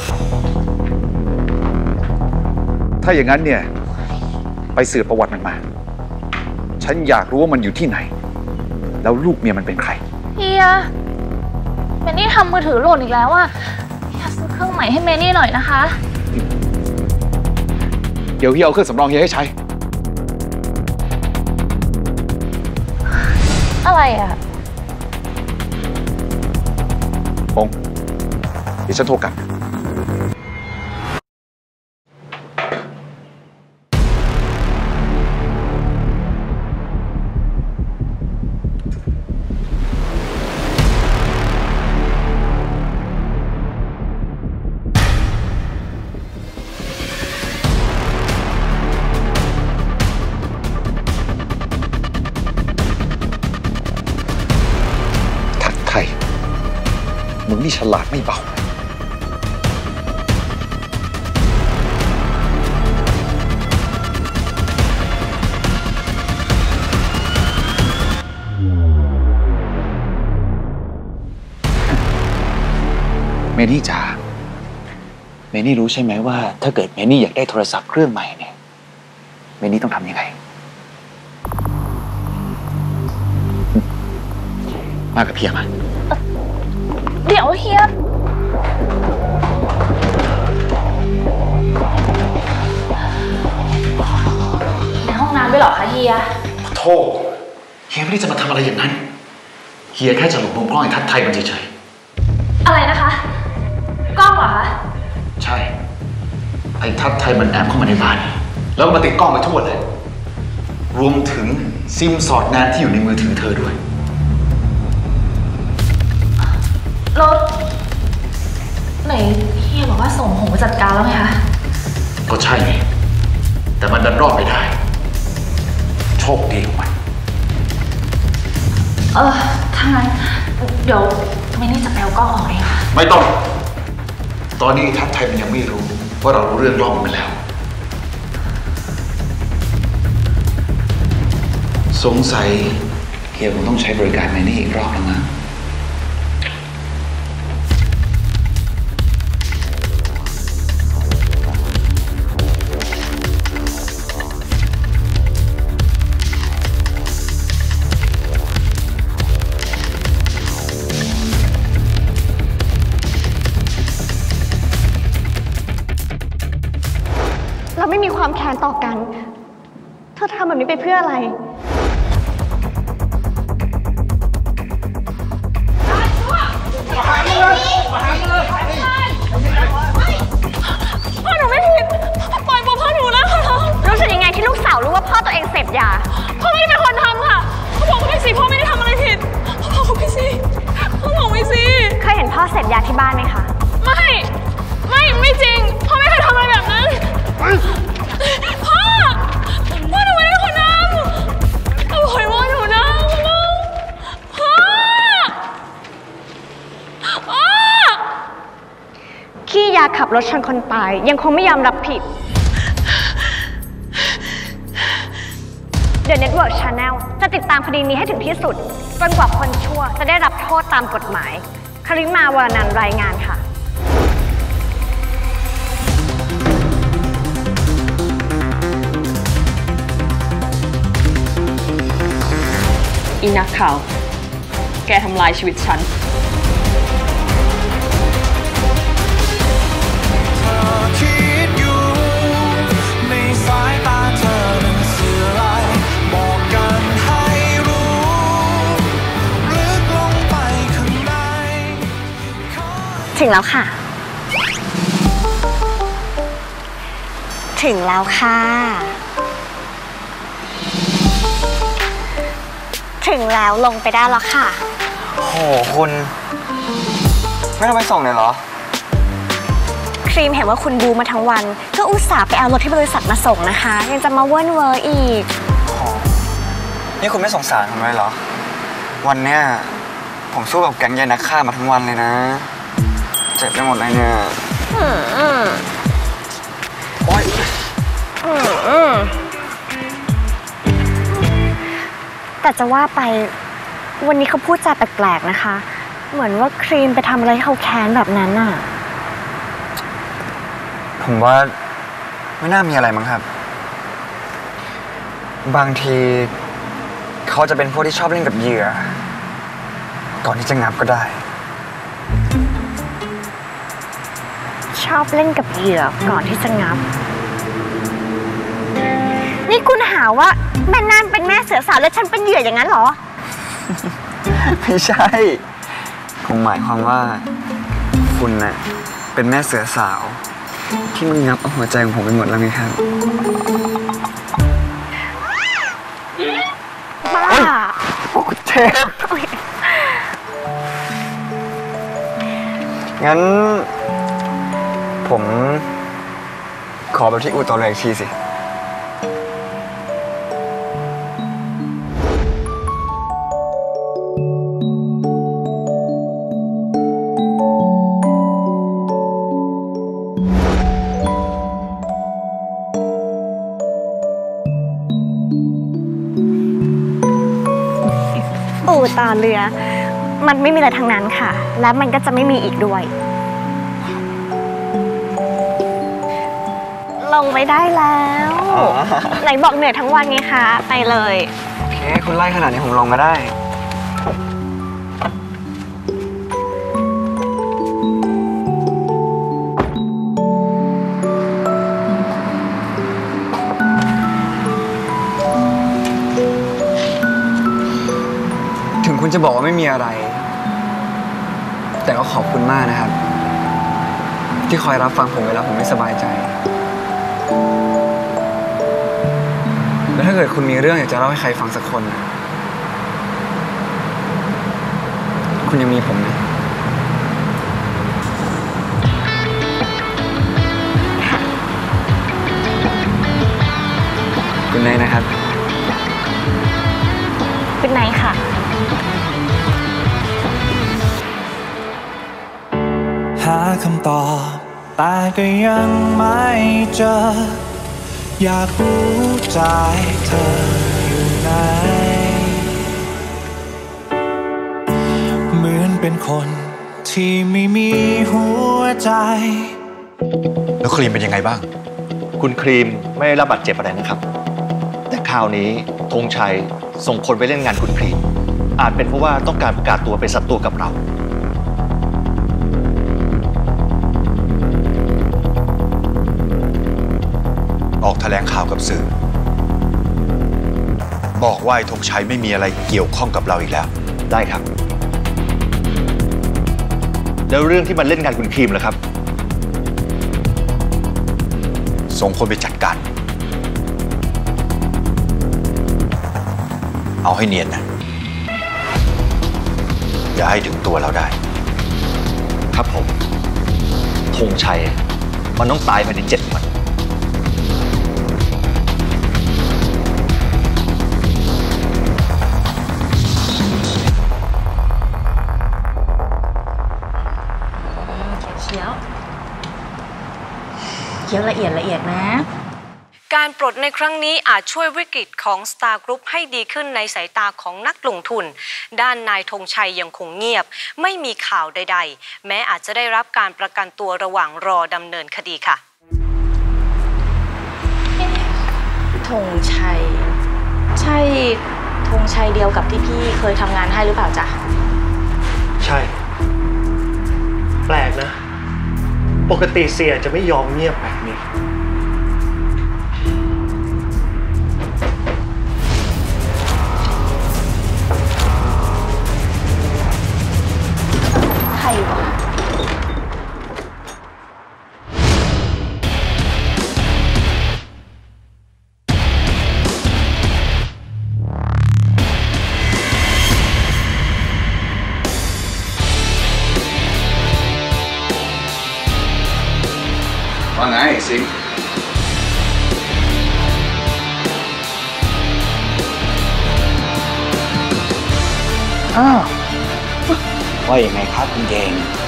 ถ้าอย่างนั้นเนี่ยไปสืบประวัติมันมาฉันอยากรู้ว่ามันอยู่ที่ไหนแล้วลูกเมียมันเป็นใครเฮียเมนี่ทำมือถือหล่นอีกแล้วอ่ะเฮียซื้อเครื่องใหม่ให้เมนี่หน่อยนะคะดี๋ยวเฮียเอาเครื่องสำรองเฮียให้ใช้อะไรอ่ะพงษ์เดี๋ยวฉันโทรกลับ มึงนี่ฉลาดไม่เบาเมนี่จ๋าเมนี่รู้ใช่ไหมว่าถ้าเกิดเมนี่อยากได้โทรศัพท์เครื่องใหม่เนี่ยเมนี่ต้องทำยังไงมากับเพียมาเดี๋ยวเฮียในห้องน้ำด้วยเหรอคะเฮียโธ่เฮียไม่ได้จะมาทำอะไรอย่างนั้นเฮียแค่จะหลบมุมกล้องไอ้ทัดไทยมันเฉยๆอะไรนะคะกล้องเหรอคะใช่ไอ้ทัดไทยมันแอบเข้ามาในบ้านแล้วมาติดกล้องไปทั่วเลยรวมถึงซิมสอดแนมที่อยู่ในมือถือเธอด้วยรถไหนเฮียบอกว่าส่งหงไปจัดการแล้วไงคะก็ใช่ไงแต่มันดันรอดไปได้โชคดีของมันถ้างั้นเดี๋ยวไม่นี่จะไปเอากล้องออกเองค่ะไม่ต้องตอนนี้ทัพไทยมันยังไม่รู้ว่าเรารู้เรื่องกล้องมันแล้วสงสัยเฮียคงต้องใช้บริการแมนนี่อีกรอบแล้วนะเราไม่มีความแค้นต่อกันเธอทำแบบนี้ไปเพื่ออะไรพ่อหนูไม่ผิดปล่อยพ่อหนูนะรู้สึกยังไงที่ลูกสาวรู้ว่าพ่อตัวเองเสพยาพ่อไม่ได้เป็นคนทำค่ะพ่อบอกไม่สิพ่อไม่ได้ทำอะไรผิดพ่อบอกไม่สิพ่อบอกไม่สิเคยเห็นพ่อเสพยาที่บ้านไหมคะไม่จริงพ่อไม่เคยทำอะไรแบบนั้นพ่อหนูไม่ได้คนทำปล่อยพ่อหนูนะพ่อขี้ยาขับรถชนคนตายยังคงไม่ยอมรับผิด The Network Channel จะติดตามคดีนี้ให้ถึงที่สุดจนกว่าคนชั่วจะได้รับโทษตามกฎหมายคริมาวรนันท์รายงานค่ะอีนักข่าวแกทำลายชีวิตฉันถึงแล้วค่ะถึงแล้วค่ะถึงแล้วลงไปได้แล้วค่ะโหคุณไม่ต้องไปส่งเลยเหรอครีมเห็นว่าคุณดูมาทั้งวันก็อุตส่าห์ไปเอารถที่บริษัทมาส่งนะคะยังจะมาเวิร์นเวอร์อีกนี่คุณไม่สงสารผมเลยเหรอวันเนี้ยผมสู้กับแก๊งยายนักฆ่ามาทั้งวันเลยนะเจ็บไปหมดเลยเนี่ยโอ๊ยแต่จะว่าไปวันนี้เขาพูดจาแปลกๆนะคะเหมือนว่าครีมไปทำอะไรให้เขาแค้นแบบนั้นน่ะผมว่าไม่น่ามีอะไรมั้งครับบางทีเขาจะเป็นพวกที่ชอบเล่นกับเหยื่อก่อนที่จะงับก็ได้ชอบเล่นกับเหยื่อก่อนที่จะงับคุณหาว่าแม่น้ำเป็นแม่เสือสาวและฉันเป็นเหยื่ออย่างนั้นเหรอไม่ใช่ผมหมายความว่าคุณน่ะเป็นแม่เสือสาวที่มันงับเอาหัวใจของผมไปหมดแล้วไงครับบ้าโอ้เจ็บงั้นผมขอแบบที่อู่ต่อเลยอีกทีสิอู่ต่อเรือมันไม่มีอะไรทั้งนั้นค่ะและมันก็จะไม่มีอีกด้วยลงไปได้แล้วไหนบอกเหนื่อยทั้งวันไงคะไปเลยโอเคคุณไล่ขนาดนี้ผมลงมาได้ถึงคุณจะบอกว่าไม่มีอะไรแต่ก็ขอบคุณมากนะครับที่คอยรับฟังผมเวลาผมไม่สบายใจแล้วถ้าเกิดคุณมีเรื่องอยากจะเล่าให้ใครฟังสักคนคุณยังมีผมนะคุณนายนะครับคุณนายค่ะหาคำตอบแต่ก็ยังไม่เจออยากรู้ใจเธออยู่ไหนเหมือนเป็นคนที่ไม่มีหัวใจแล้วครีมเป็นยังไงบ้างคุณครีมไม่ได้รับบาดเจ็บอะไรนะครับแต่คราวนี้ธงชัยส่งคนไปเล่นงานคุณครีมอาจเป็นเพราะว่าต้องการประกาศตัวเป็นศัตรูกับเราออกแถลงข่าวกับสื่อบอกว่าธงชัยไม่มีอะไรเกี่ยวข้องกับเราอีกแล้วได้ครับแล้วเรื่องที่มันเล่นงานคุณครีมล่ะครับส่งคนไปจัดการเอาให้เนียนนะอย่าให้ถึงตัวเราได้ครับผมธงชัยมันต้องตายภายใน7 วันเขียวละเอียดนะการปลดในครั้งนี้อาจช่วยวิกฤตของ Star Group ให้ดีขึ้นในสายตาของนักลงทุนด้านนายธงชัยยังคงเงียบไม่มีข่าวใดๆแม้อาจจะได้รับการประกันตัวระหว่างรอดำเนินคดีค่ะธงชัยใช่ธงชัยเดียวกับที่พี่เคยทำงานให้หรือเปล่าจ๊ะใช่แปลกนะปกติเสียจะไม่ยอมเงียบแบบนี้ใครวะว่าไงสิงอ้าวว่าอย่างไงครับคุณเก่ง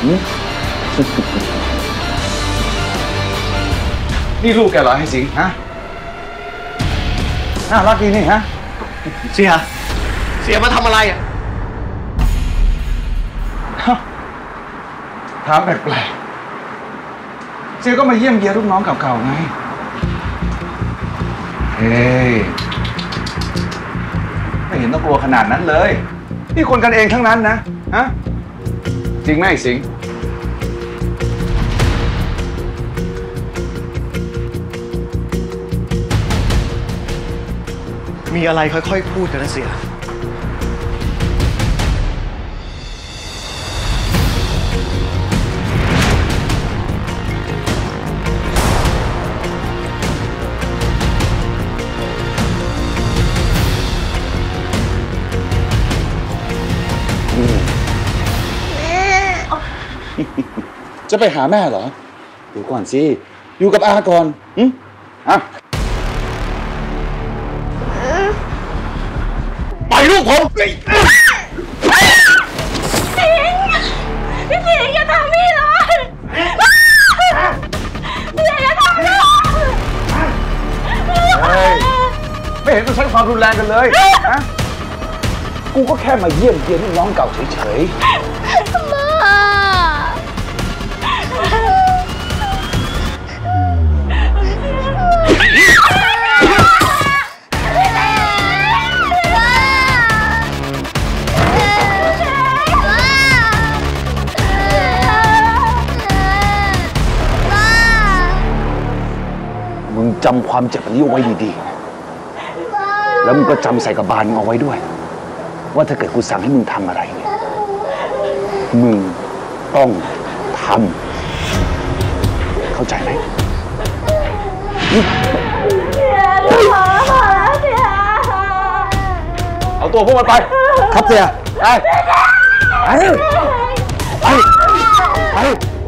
นี่ลูกแกเหรอให้สิงฮะน่ารักดีนี่ฮะเสียมาทำอะไรอ่ะถามแปลกเสียก็มาเยี่ยมเยียนลูกน้องเก่าๆไงเฮ้ยไม่เห็นต้องกลัวขนาดนั้นเลยนี่คนกันเองทั้งนั้นนะฮะจริงไหมสิงมีอะไรค่อยๆพูดกันนะเสียจะไปหาแม่เหรอเดี๋ยวก่อนสิอยู่กับอาก่อนปล่อยลูกผมสิงห์พี่สิงห์อย่าทำพี่เลยอย่าทำพี่ไม่เห็นต้องใช้ความรุนแรงกันเลยนะกูก็แค่มาเยี่ยมเยียนลูกน้องเก่าเฉยๆมึงจำความเจ็บอันนี้เอาไว้ดีๆแล้วมึงก็จำใส่กระบาลมึงเอาไว้ด้วยว่าถ้าเกิดกูสั่งให้มึงทำอะไรเนี่ยมึงต้องทำเข้าใจไหมเอาตัวพวกมันไปครับเสียไป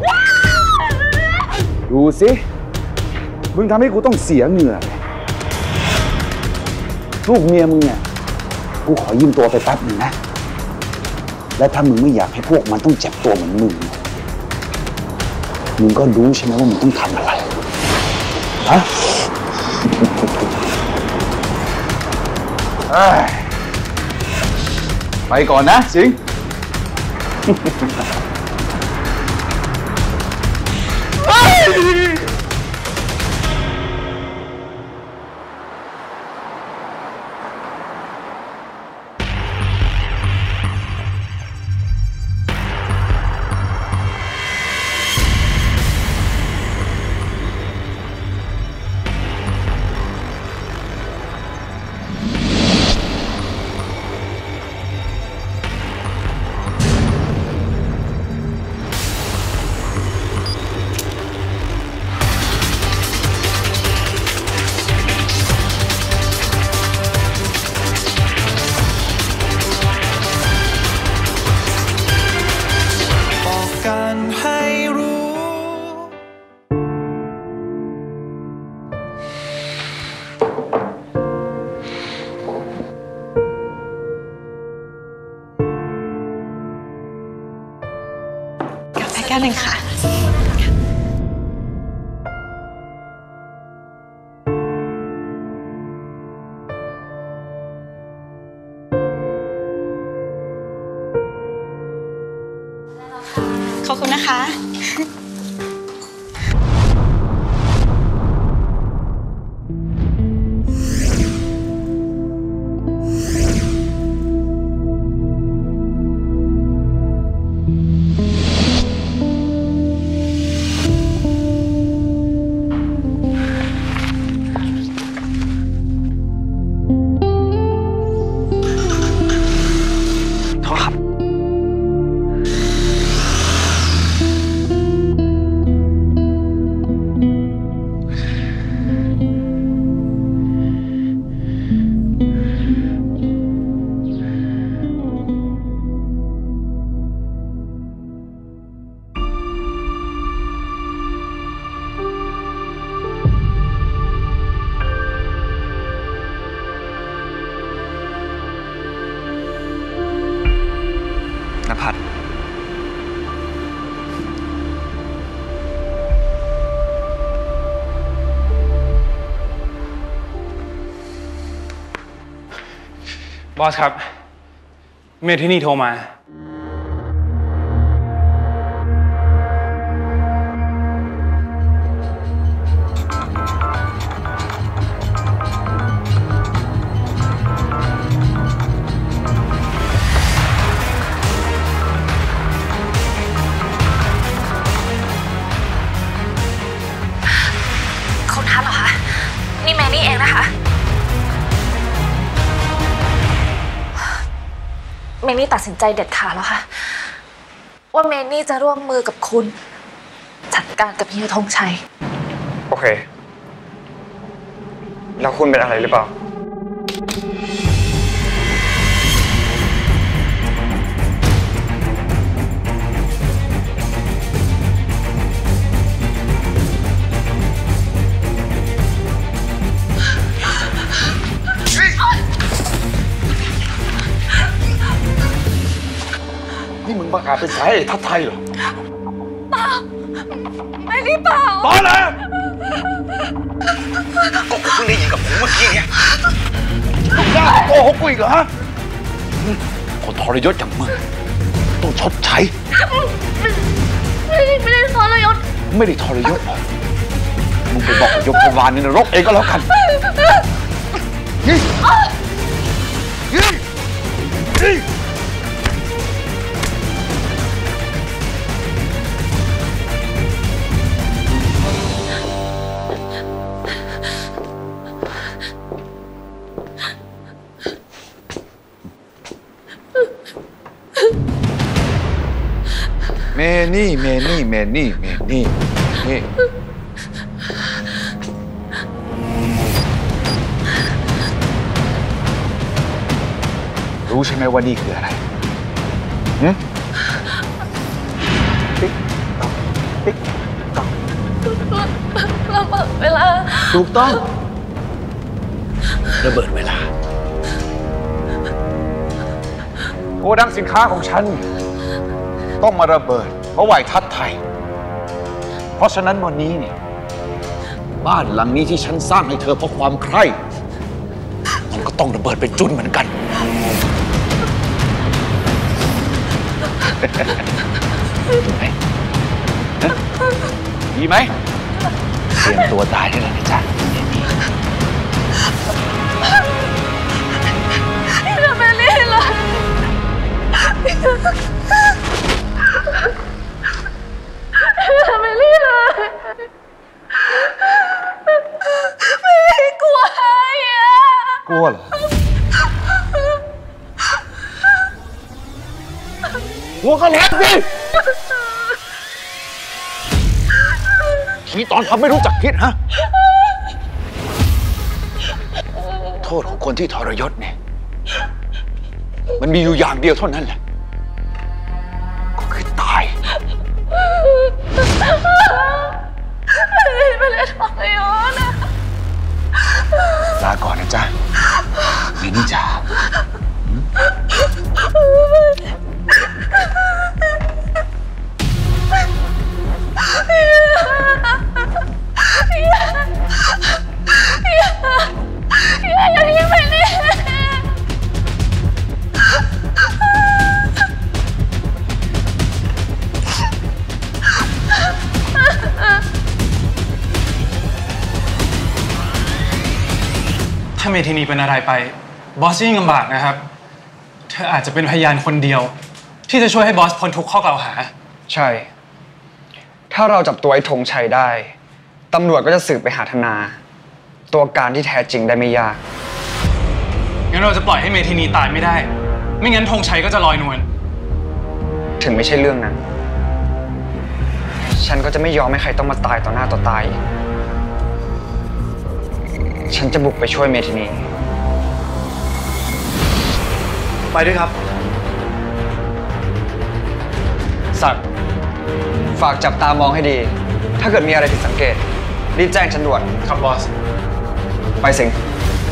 ดูสิมึงทำให้กูต้องเสียเหงื่อลูกเมียมึงเนี่ยกูขอยืมตัวไปแป๊บหนึ่งนะและถ้ามึงไม่อยากให้พวกมันต้องเจ็บตัวเหมือนมึงก็รู้ใช่ไหมว่ามึงต้องทำอะไรฮะไปก่อนนะสิงห์แก้วหนึ่งค่ะขอบคุณนะคะนภัสบอสครับเมทินี่โทรมาคุณทัศน์เหรอคะนี่แมนนี่เองนะคะเมนี่ตัดสินใจเด็ดขาดแล้วค่ะว่าเมนี่จะร่วมมือกับคุณจัดการกับเฮียธงชัยโอเคแล้วคุณเป็นอะไรหรือเปล่านี่มึงบังอาจเป็นสายทัดไทยเหรอเปล่าไม่ได้เปล่าตอนแล้วก็เพิ่งได้ยินกับผมเมื่อกี้ไงมึงกล้าโกหกกูอีกเหรอฮะคนทรยศอย่างมึงต้องชดใช้ไม่ได้ทรยศไม่ได้ทรยศหรอมึงไปบอกยมพบาลในนรกเองก็แล้วกันยิงยิงยิงเมนี่นี่รู้ใช่ไหมว่านี่คืออะไรติ๊กต๊อกระเบิดเวลาถูกต้องระเบิดเวลาโกดังสินค้าของฉันต้องมาระเบิดเพราะไหวทัดไทยเพราะฉะนั้นวันนี้เนี่ยบ้านหลังนี้ที่ฉันสร้างให้เธอเพราะความใคร่มันก็ต้องระเบิดเป็นจุนเหมือนกันดีไหมดีไหมเตรียมตัวตายได้แล้วนะจ๊ะนี่ทำไมเล่นล่ะทำไมเล่นเลยไม่กลัวกลัวเหรอ หัวก็แหลกสิทีตอนทำไม่รู้จักคิดฮะโทษของคนที่ทรยศเนี่ยมันมีอยู่อย่างเดียวเท่านั้นแหละก็คือตายไม่ได้ทรยศนะลาก่อนนะจ๊ะเมนี่จ๋าอย่าทิ้งไปนี่ถ้าเมทินีเป็นอะไรไปบอสยิ่งลำบากนะครับเธออาจจะเป็นพยานคนเดียวที่จะช่วยให้บอสพ้นทุกข้อกล่าวหาใช่ถ้าเราจับตัวไอ้ธงชัยได้ตำรวจก็จะสืบไปหาธนาตัวการที่แท้จริงได้ไม่ยากงั้นเราจะปล่อยให้เมทินีตายไม่ได้ไม่งั้นธงชัยก็จะลอยนวลถึงไม่ใช่เรื่องนั้นฉันก็จะไม่ยอมให้ใครต้องมาตายต่อหน้าต่อตาอีกฉันจะบุกไปช่วยเมทินีไปด้วยครับศักดิ์ฝากจับตามองให้ดีถ้าเกิดมีอะไรผิดสังเกตรีบแจ้งฉันด่วนครับบอสไปสิง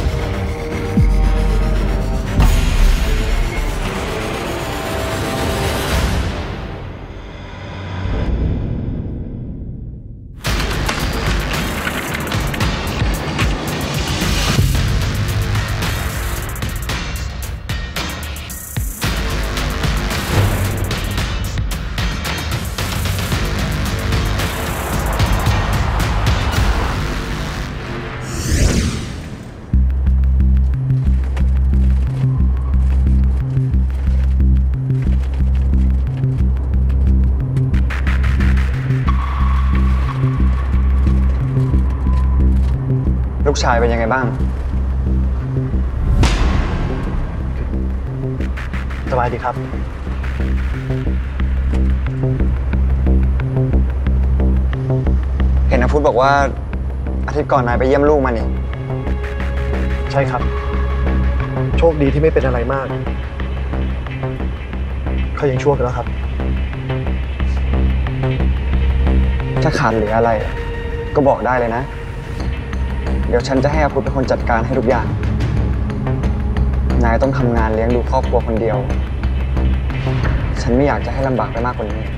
ลูกชายเป็นยังไงบ้างสบายดีครับเห็นอาพุธบอกว่าอาทิตย์ก่อนนายไปเยี่ยมลูกมานี่ใช่ครับโชคดีที่ไม่เป็นอะไรมากเขายังชั่วไปแล้วครับถ้าขาดเหลืออะไรก็บอกได้เลยนะเดี๋ยวฉันจะให้อาพุธเป็นคนจัดการให้ทุกอย่างนายต้องทำงานเลี้ยงดูครอบครัวคนเดียวฉันไม่อยากจะให้ลำบากไปมากกว่านี้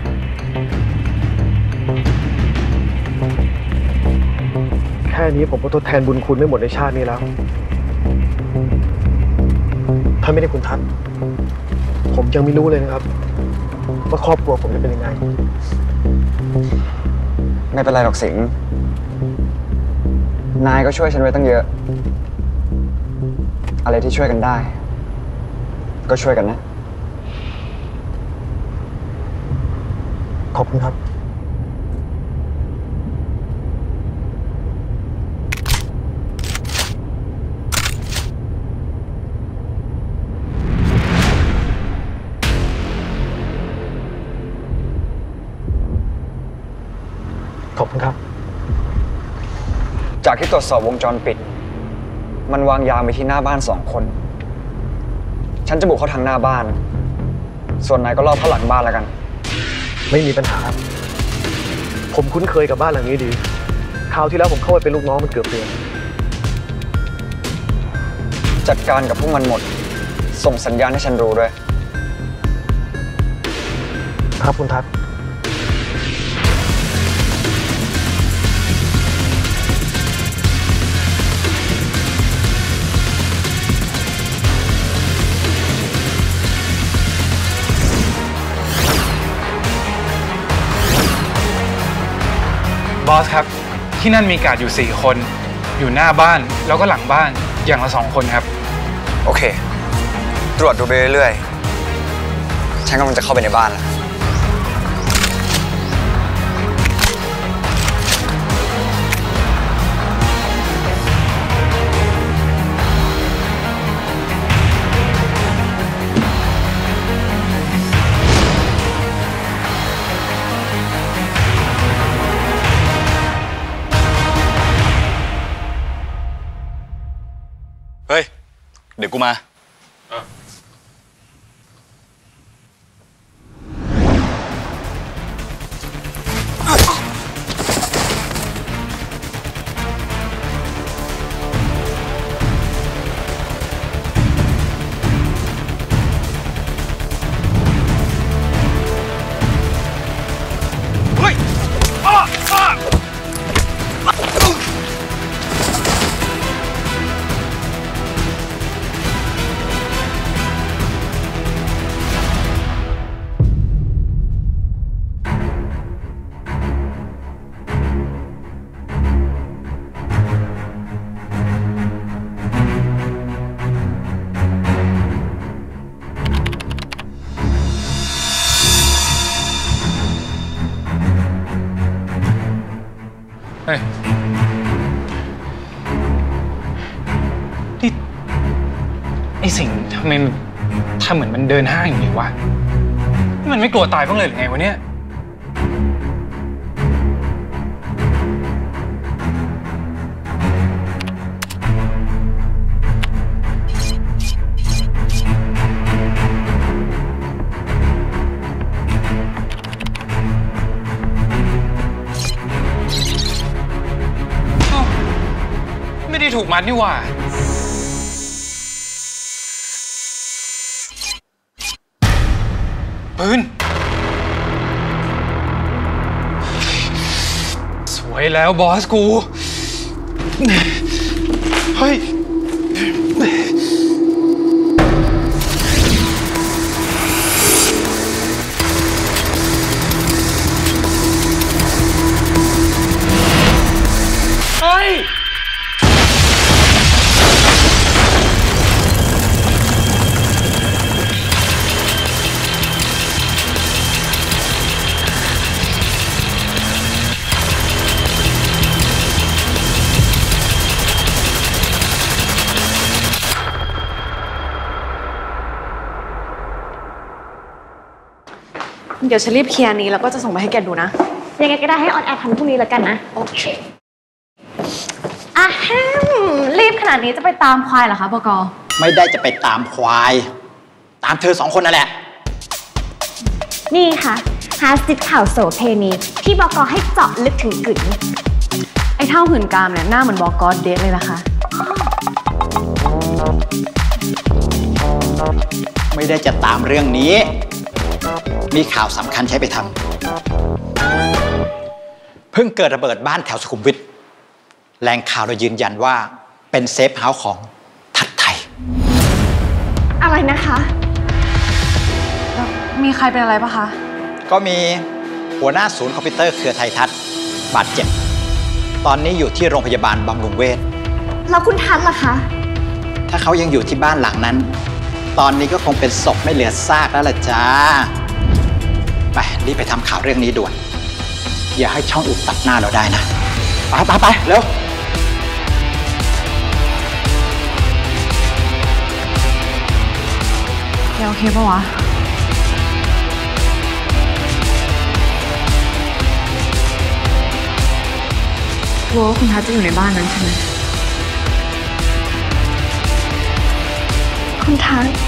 แค่นี้ผมก็ทดแทนบุญคุณไม่หมดในชาตินี้แล้วถ้าไม่ได้คุณทัศน์ผมยังไม่รู้เลยนะครับว่าครอบครัวผมจะเป็นยังไงไม่เป็นไรหรอกสิงห์นายก็ช่วยฉันไว้ตั้งเยอะอะไรที่ช่วยกันได้ก็ช่วยกันนะขอบคุณครับขอบคุณครับจากที่ตรวจสอบวงจรปิดมันวางยาไปที่หน้าบ้าน2 คนฉันจะบุกเข้าทางหน้าบ้านส่วนนายก็รอบเข้าหลังบ้านแล้วกันไม่มีปัญหาครับผมคุ้นเคยกับบ้านหลังนี้ดีคราวที่แล้วผมเข้าไปเป็นลูกน้องมันเกือบเดือนจัดการกับพวกมันหมดส่งสัญญาณให้ฉันรู้ด้วยครับคุณทัศน์บอสครับที่นั่นมีการ์ดอยู่4 คนอยู่หน้าบ้านแล้วก็หลังบ้านอย่างละ2 คนครับโอเคตรวจดูไปเรื่อยๆฉันกำลังจะเข้าไปในบ้านแล้วเฮ้ยเดี๋ยวกูมานี่ไอสิ่งทำไมทำเหมือนมันเดินห้างอย่างนี้วะนี่มันไม่กลัวตายบ้างเลยหรือไงวะเนี่ยไม่ได้ถูกมัดนี่หว่าปืนสวยแล้วบอสกูเฮ้ยเฮ้ยเดี๋ยวฉันรีบเคลียร์นี้แล้วก็จะส่งไปให้แกดูนะยังไงก็ได้ให้ออนแอร์ทำพรุ่งนี้แล้วกันนะโอเครีบขนาดนี้จะไปตามควายเหรอคะบก. ไม่ได้จะไปตามควายตามเธอ2 คนนั่นแหละนี่ค่ะฮาร์ดดิสข่าวโสเพณีที่บก.ให้เจาะลึกถึงกึ๋นไอ้เท่าหื่นกามเนี่ยหน้าเหมือนบก.เดทเลยนะคะไม่ได้จะตามเรื่องนี้มีข่าวสำคัญใช้ไปทำเพิ่งเกิดระเบิดบ้านแถวสุขุมวิทแหล่งข่าวเรายืนยันว่าเป็นเซฟเฮาส์ของทัดไทยอะไรนะคะมีใครเป็นอะไรปะคะก็มีหัวหน้าศูนย์คอมพิวเตอร์เครือไทยทัศน์บาดเจ็บตอนนี้อยู่ที่โรงพยาบาลบำรุงเวชแล้วคุณทัศน์ล่ะคะถ้าเขายังอยู่ที่บ้านหลังนั้นตอนนี้ก็คงเป็นศพไม่เหลือซากแล้วล่ะจ้าไปรีบไปทำข่าวเรื่องนี้ด่วนอย่าให้ช่องอื่นตัดหน้าเราได้นะไปเร็วโอเคปะวะกลัวว่าคุณทัศน์จะอยู่ในบ้านนั้นใช่ไหมคุณทัศน์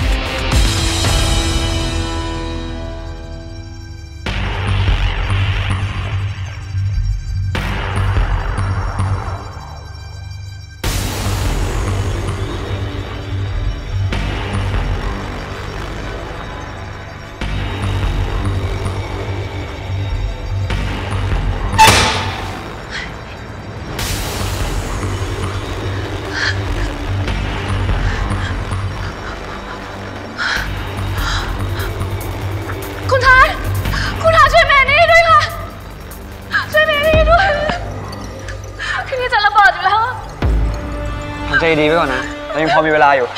ใจดีไว้ก่อนนะเรายังพอมีเวลาอยู่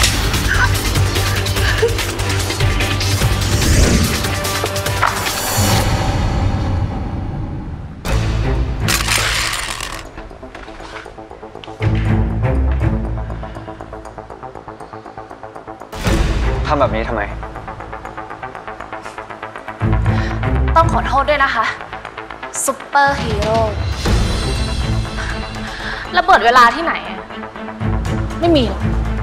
ทำแบบนี้ทำไมต้องขอโทษด้วยนะคะซุปเปอร์ฮีโร่ระเบิดเวลาที่ไหนไม่มีหรอก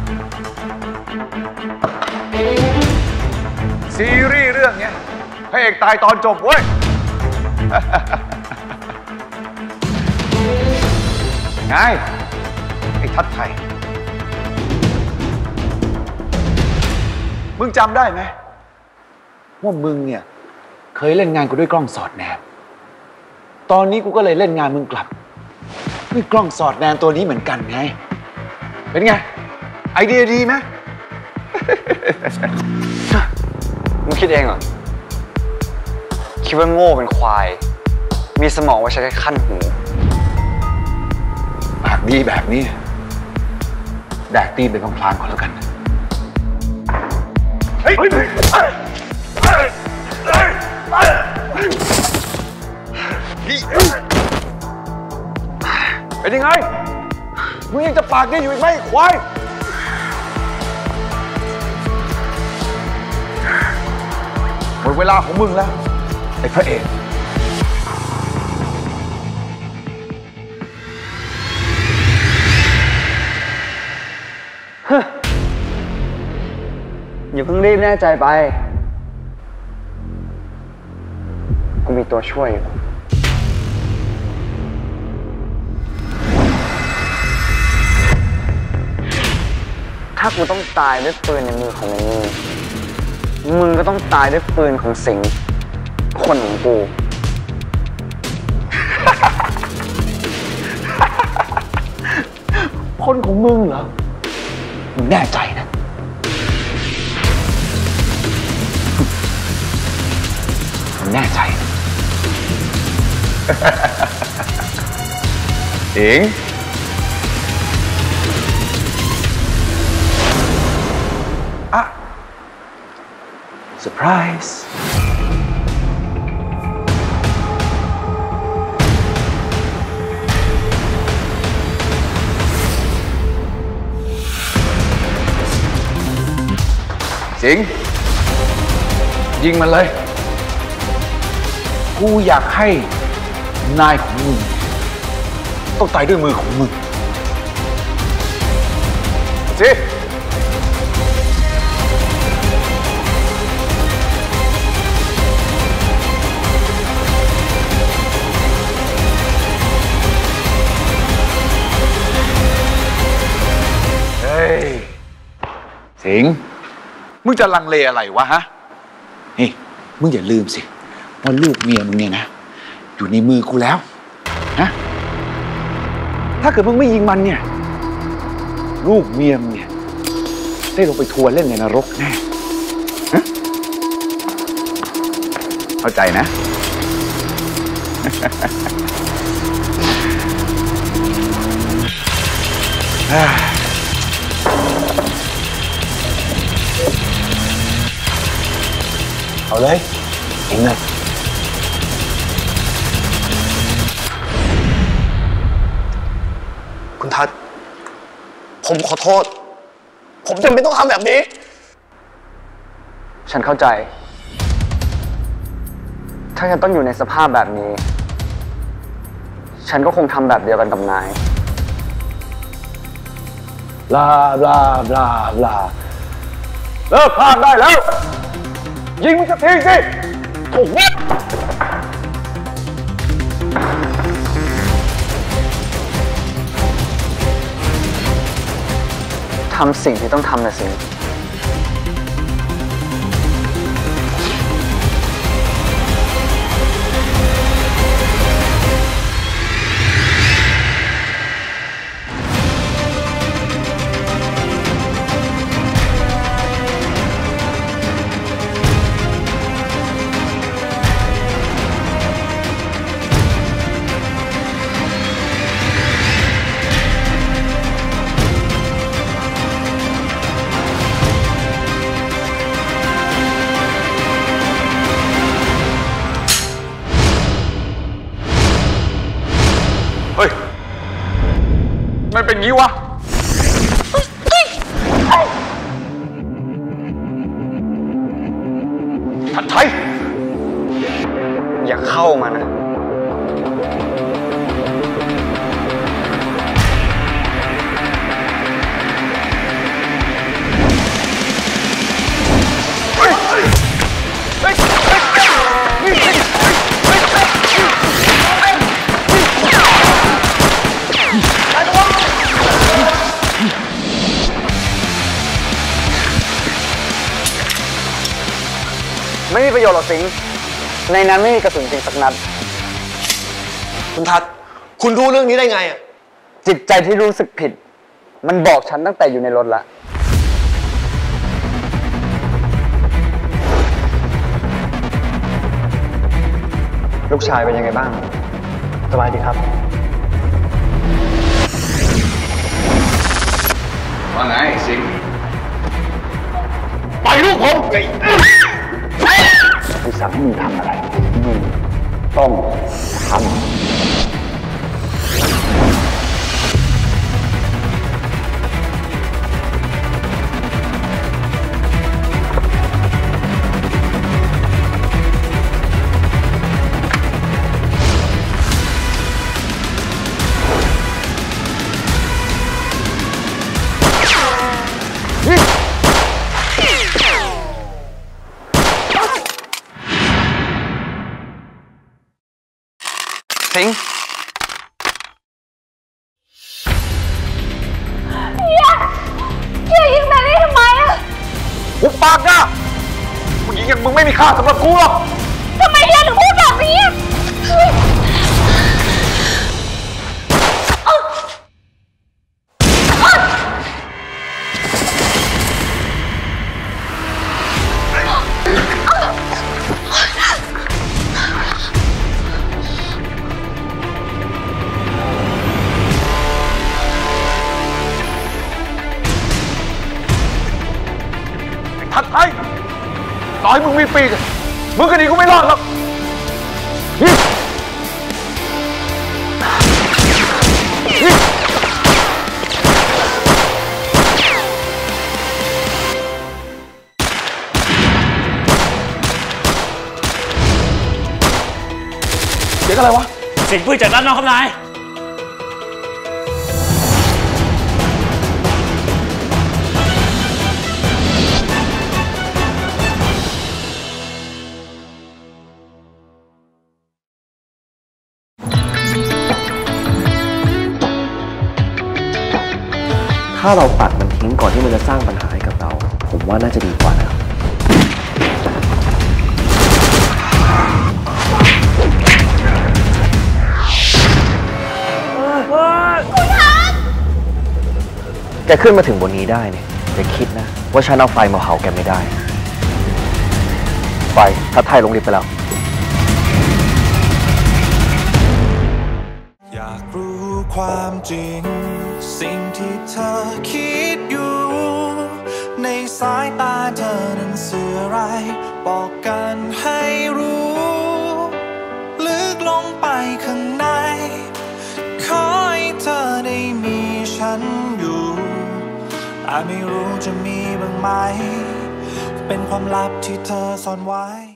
ซีรีส์เรื่องนี้พระเอกตายตอนจบเว้ย ไงไอ้ทัดไทยมึงจำได้ไหมว่ามึงเนี่ยเคยเล่นงานกูด้วยกล้องสอดแนมตอนนี้กูก็เลยเล่นงานมึงกลับด้วยกล้องสอดแนมตัวนี้เหมือนกันไงเป็นไงไอเดียดีไหมมึงคิดเองเหรอคิดว่าโง่เป็นควายมีสมองไว้ใช้แค่ขั้นหูปากดีแบบนี้แดกตีเป็นพลางๆก่อนแล้วกันเฮ้ยเป็นยังไงมึงยังจะปากดีอยู่อีกไหมควายหมดเวลาของมึงแล้วไอ้พระเอกอย่าเพิ่งรีบแน่ใจไปกูมีตัวช่วยอยู่ถ้ากูต้องตายด้วยปืนในมือของมึงก็ต้องตายด้วยปืนของสิงห์คนของกูคนของมึงเหรอมึงแน่ใจนะมึงแน่ใจนะ เองอะเซอร์ไพรส์สิงห์ยิงมันเลยกูอยากให้นายของมึงต้องตายด้วยมือของมึงสิสิงห์มึงจะลังเลอะไรวะฮะนี่มึงอย่าลืมสิว่าลูกเมียมึงเนี่ยนะอยู่ในมือกูแล้วนะถ้าเกิดมึงไม่ยิงมันเนี่ยลูกเมียมึงเนี่ยได้ลงไปทัวร์เล่นในนรกแน่เข้าใจนะเอาเลยเองนะคุณทัศน์ผมขอโทษผมจำเป็นต้องทำแบบนี้ฉันเข้าใจถ้าฉันต้องอยู่ในสภาพแบบนี้ฉันก็คงทำแบบเดียวกันกับนายบลาบลาบลาบลาเลิกพากได้แล้วยิงมันสักทีสิถูกนิดทำสิ่งที่ต้องทำนะสิงมันเป็นงี้วะทัดไทยอย่าเข้ามานะไม่มีประโยชน์หรอกสิงในนั้นไม่มีกระสุนจริงสักนัดคุณทัศน์คุณรู้เรื่องนี้ได้ไงอ่ะจิตใจที่รู้สึกผิดมันบอกฉันตั้งแต่อยู่ในรถละลูกชายเป็นยังไงบ้างสบายดีครับว่าไงสิงปล่อยลูกผมกูสั่งให้มึงทำอะไรมึงต้องทำสิงอย่ายิงแบบนี้ทำไมอะหุบปากนะผู้หญิงอย่างมึงไม่มีค่าสำหรับกูหรอกทำไมเฮียถึงพูดแบบนี้ทัดไทยต่อให้มึงมีปีกมึงก็หนีกูไม่รอดหรอกอะไรวะเสียงปืนจากด้านนอกครับนายถ้าเราปัดมันทิ้งก่อนที่มันจะสร้างปัญหาให้กับเรา ผมว่าน่าจะดีกว่านะครับคุณทัศน์แกขึ้นมาถึงบนนี้ได้เนี่ยอย่าคิดนะว่าฉันเอาไฟมาเผาแกไม่ได้ ไฟทัดไทยลงลิฟต์ไปแล้วอยากรู้ความจริงสิ่งที่เธอคิดอยู่ในสายตาเธอนั้นสื่ออะไรบอกกันให้รู้ลึกลงไปข้างในขอให้เธอได้มีฉันอยู่แต่ไม่รู้จะมีบ้างไหมเป็นความลับที่เธอซ่อนไว้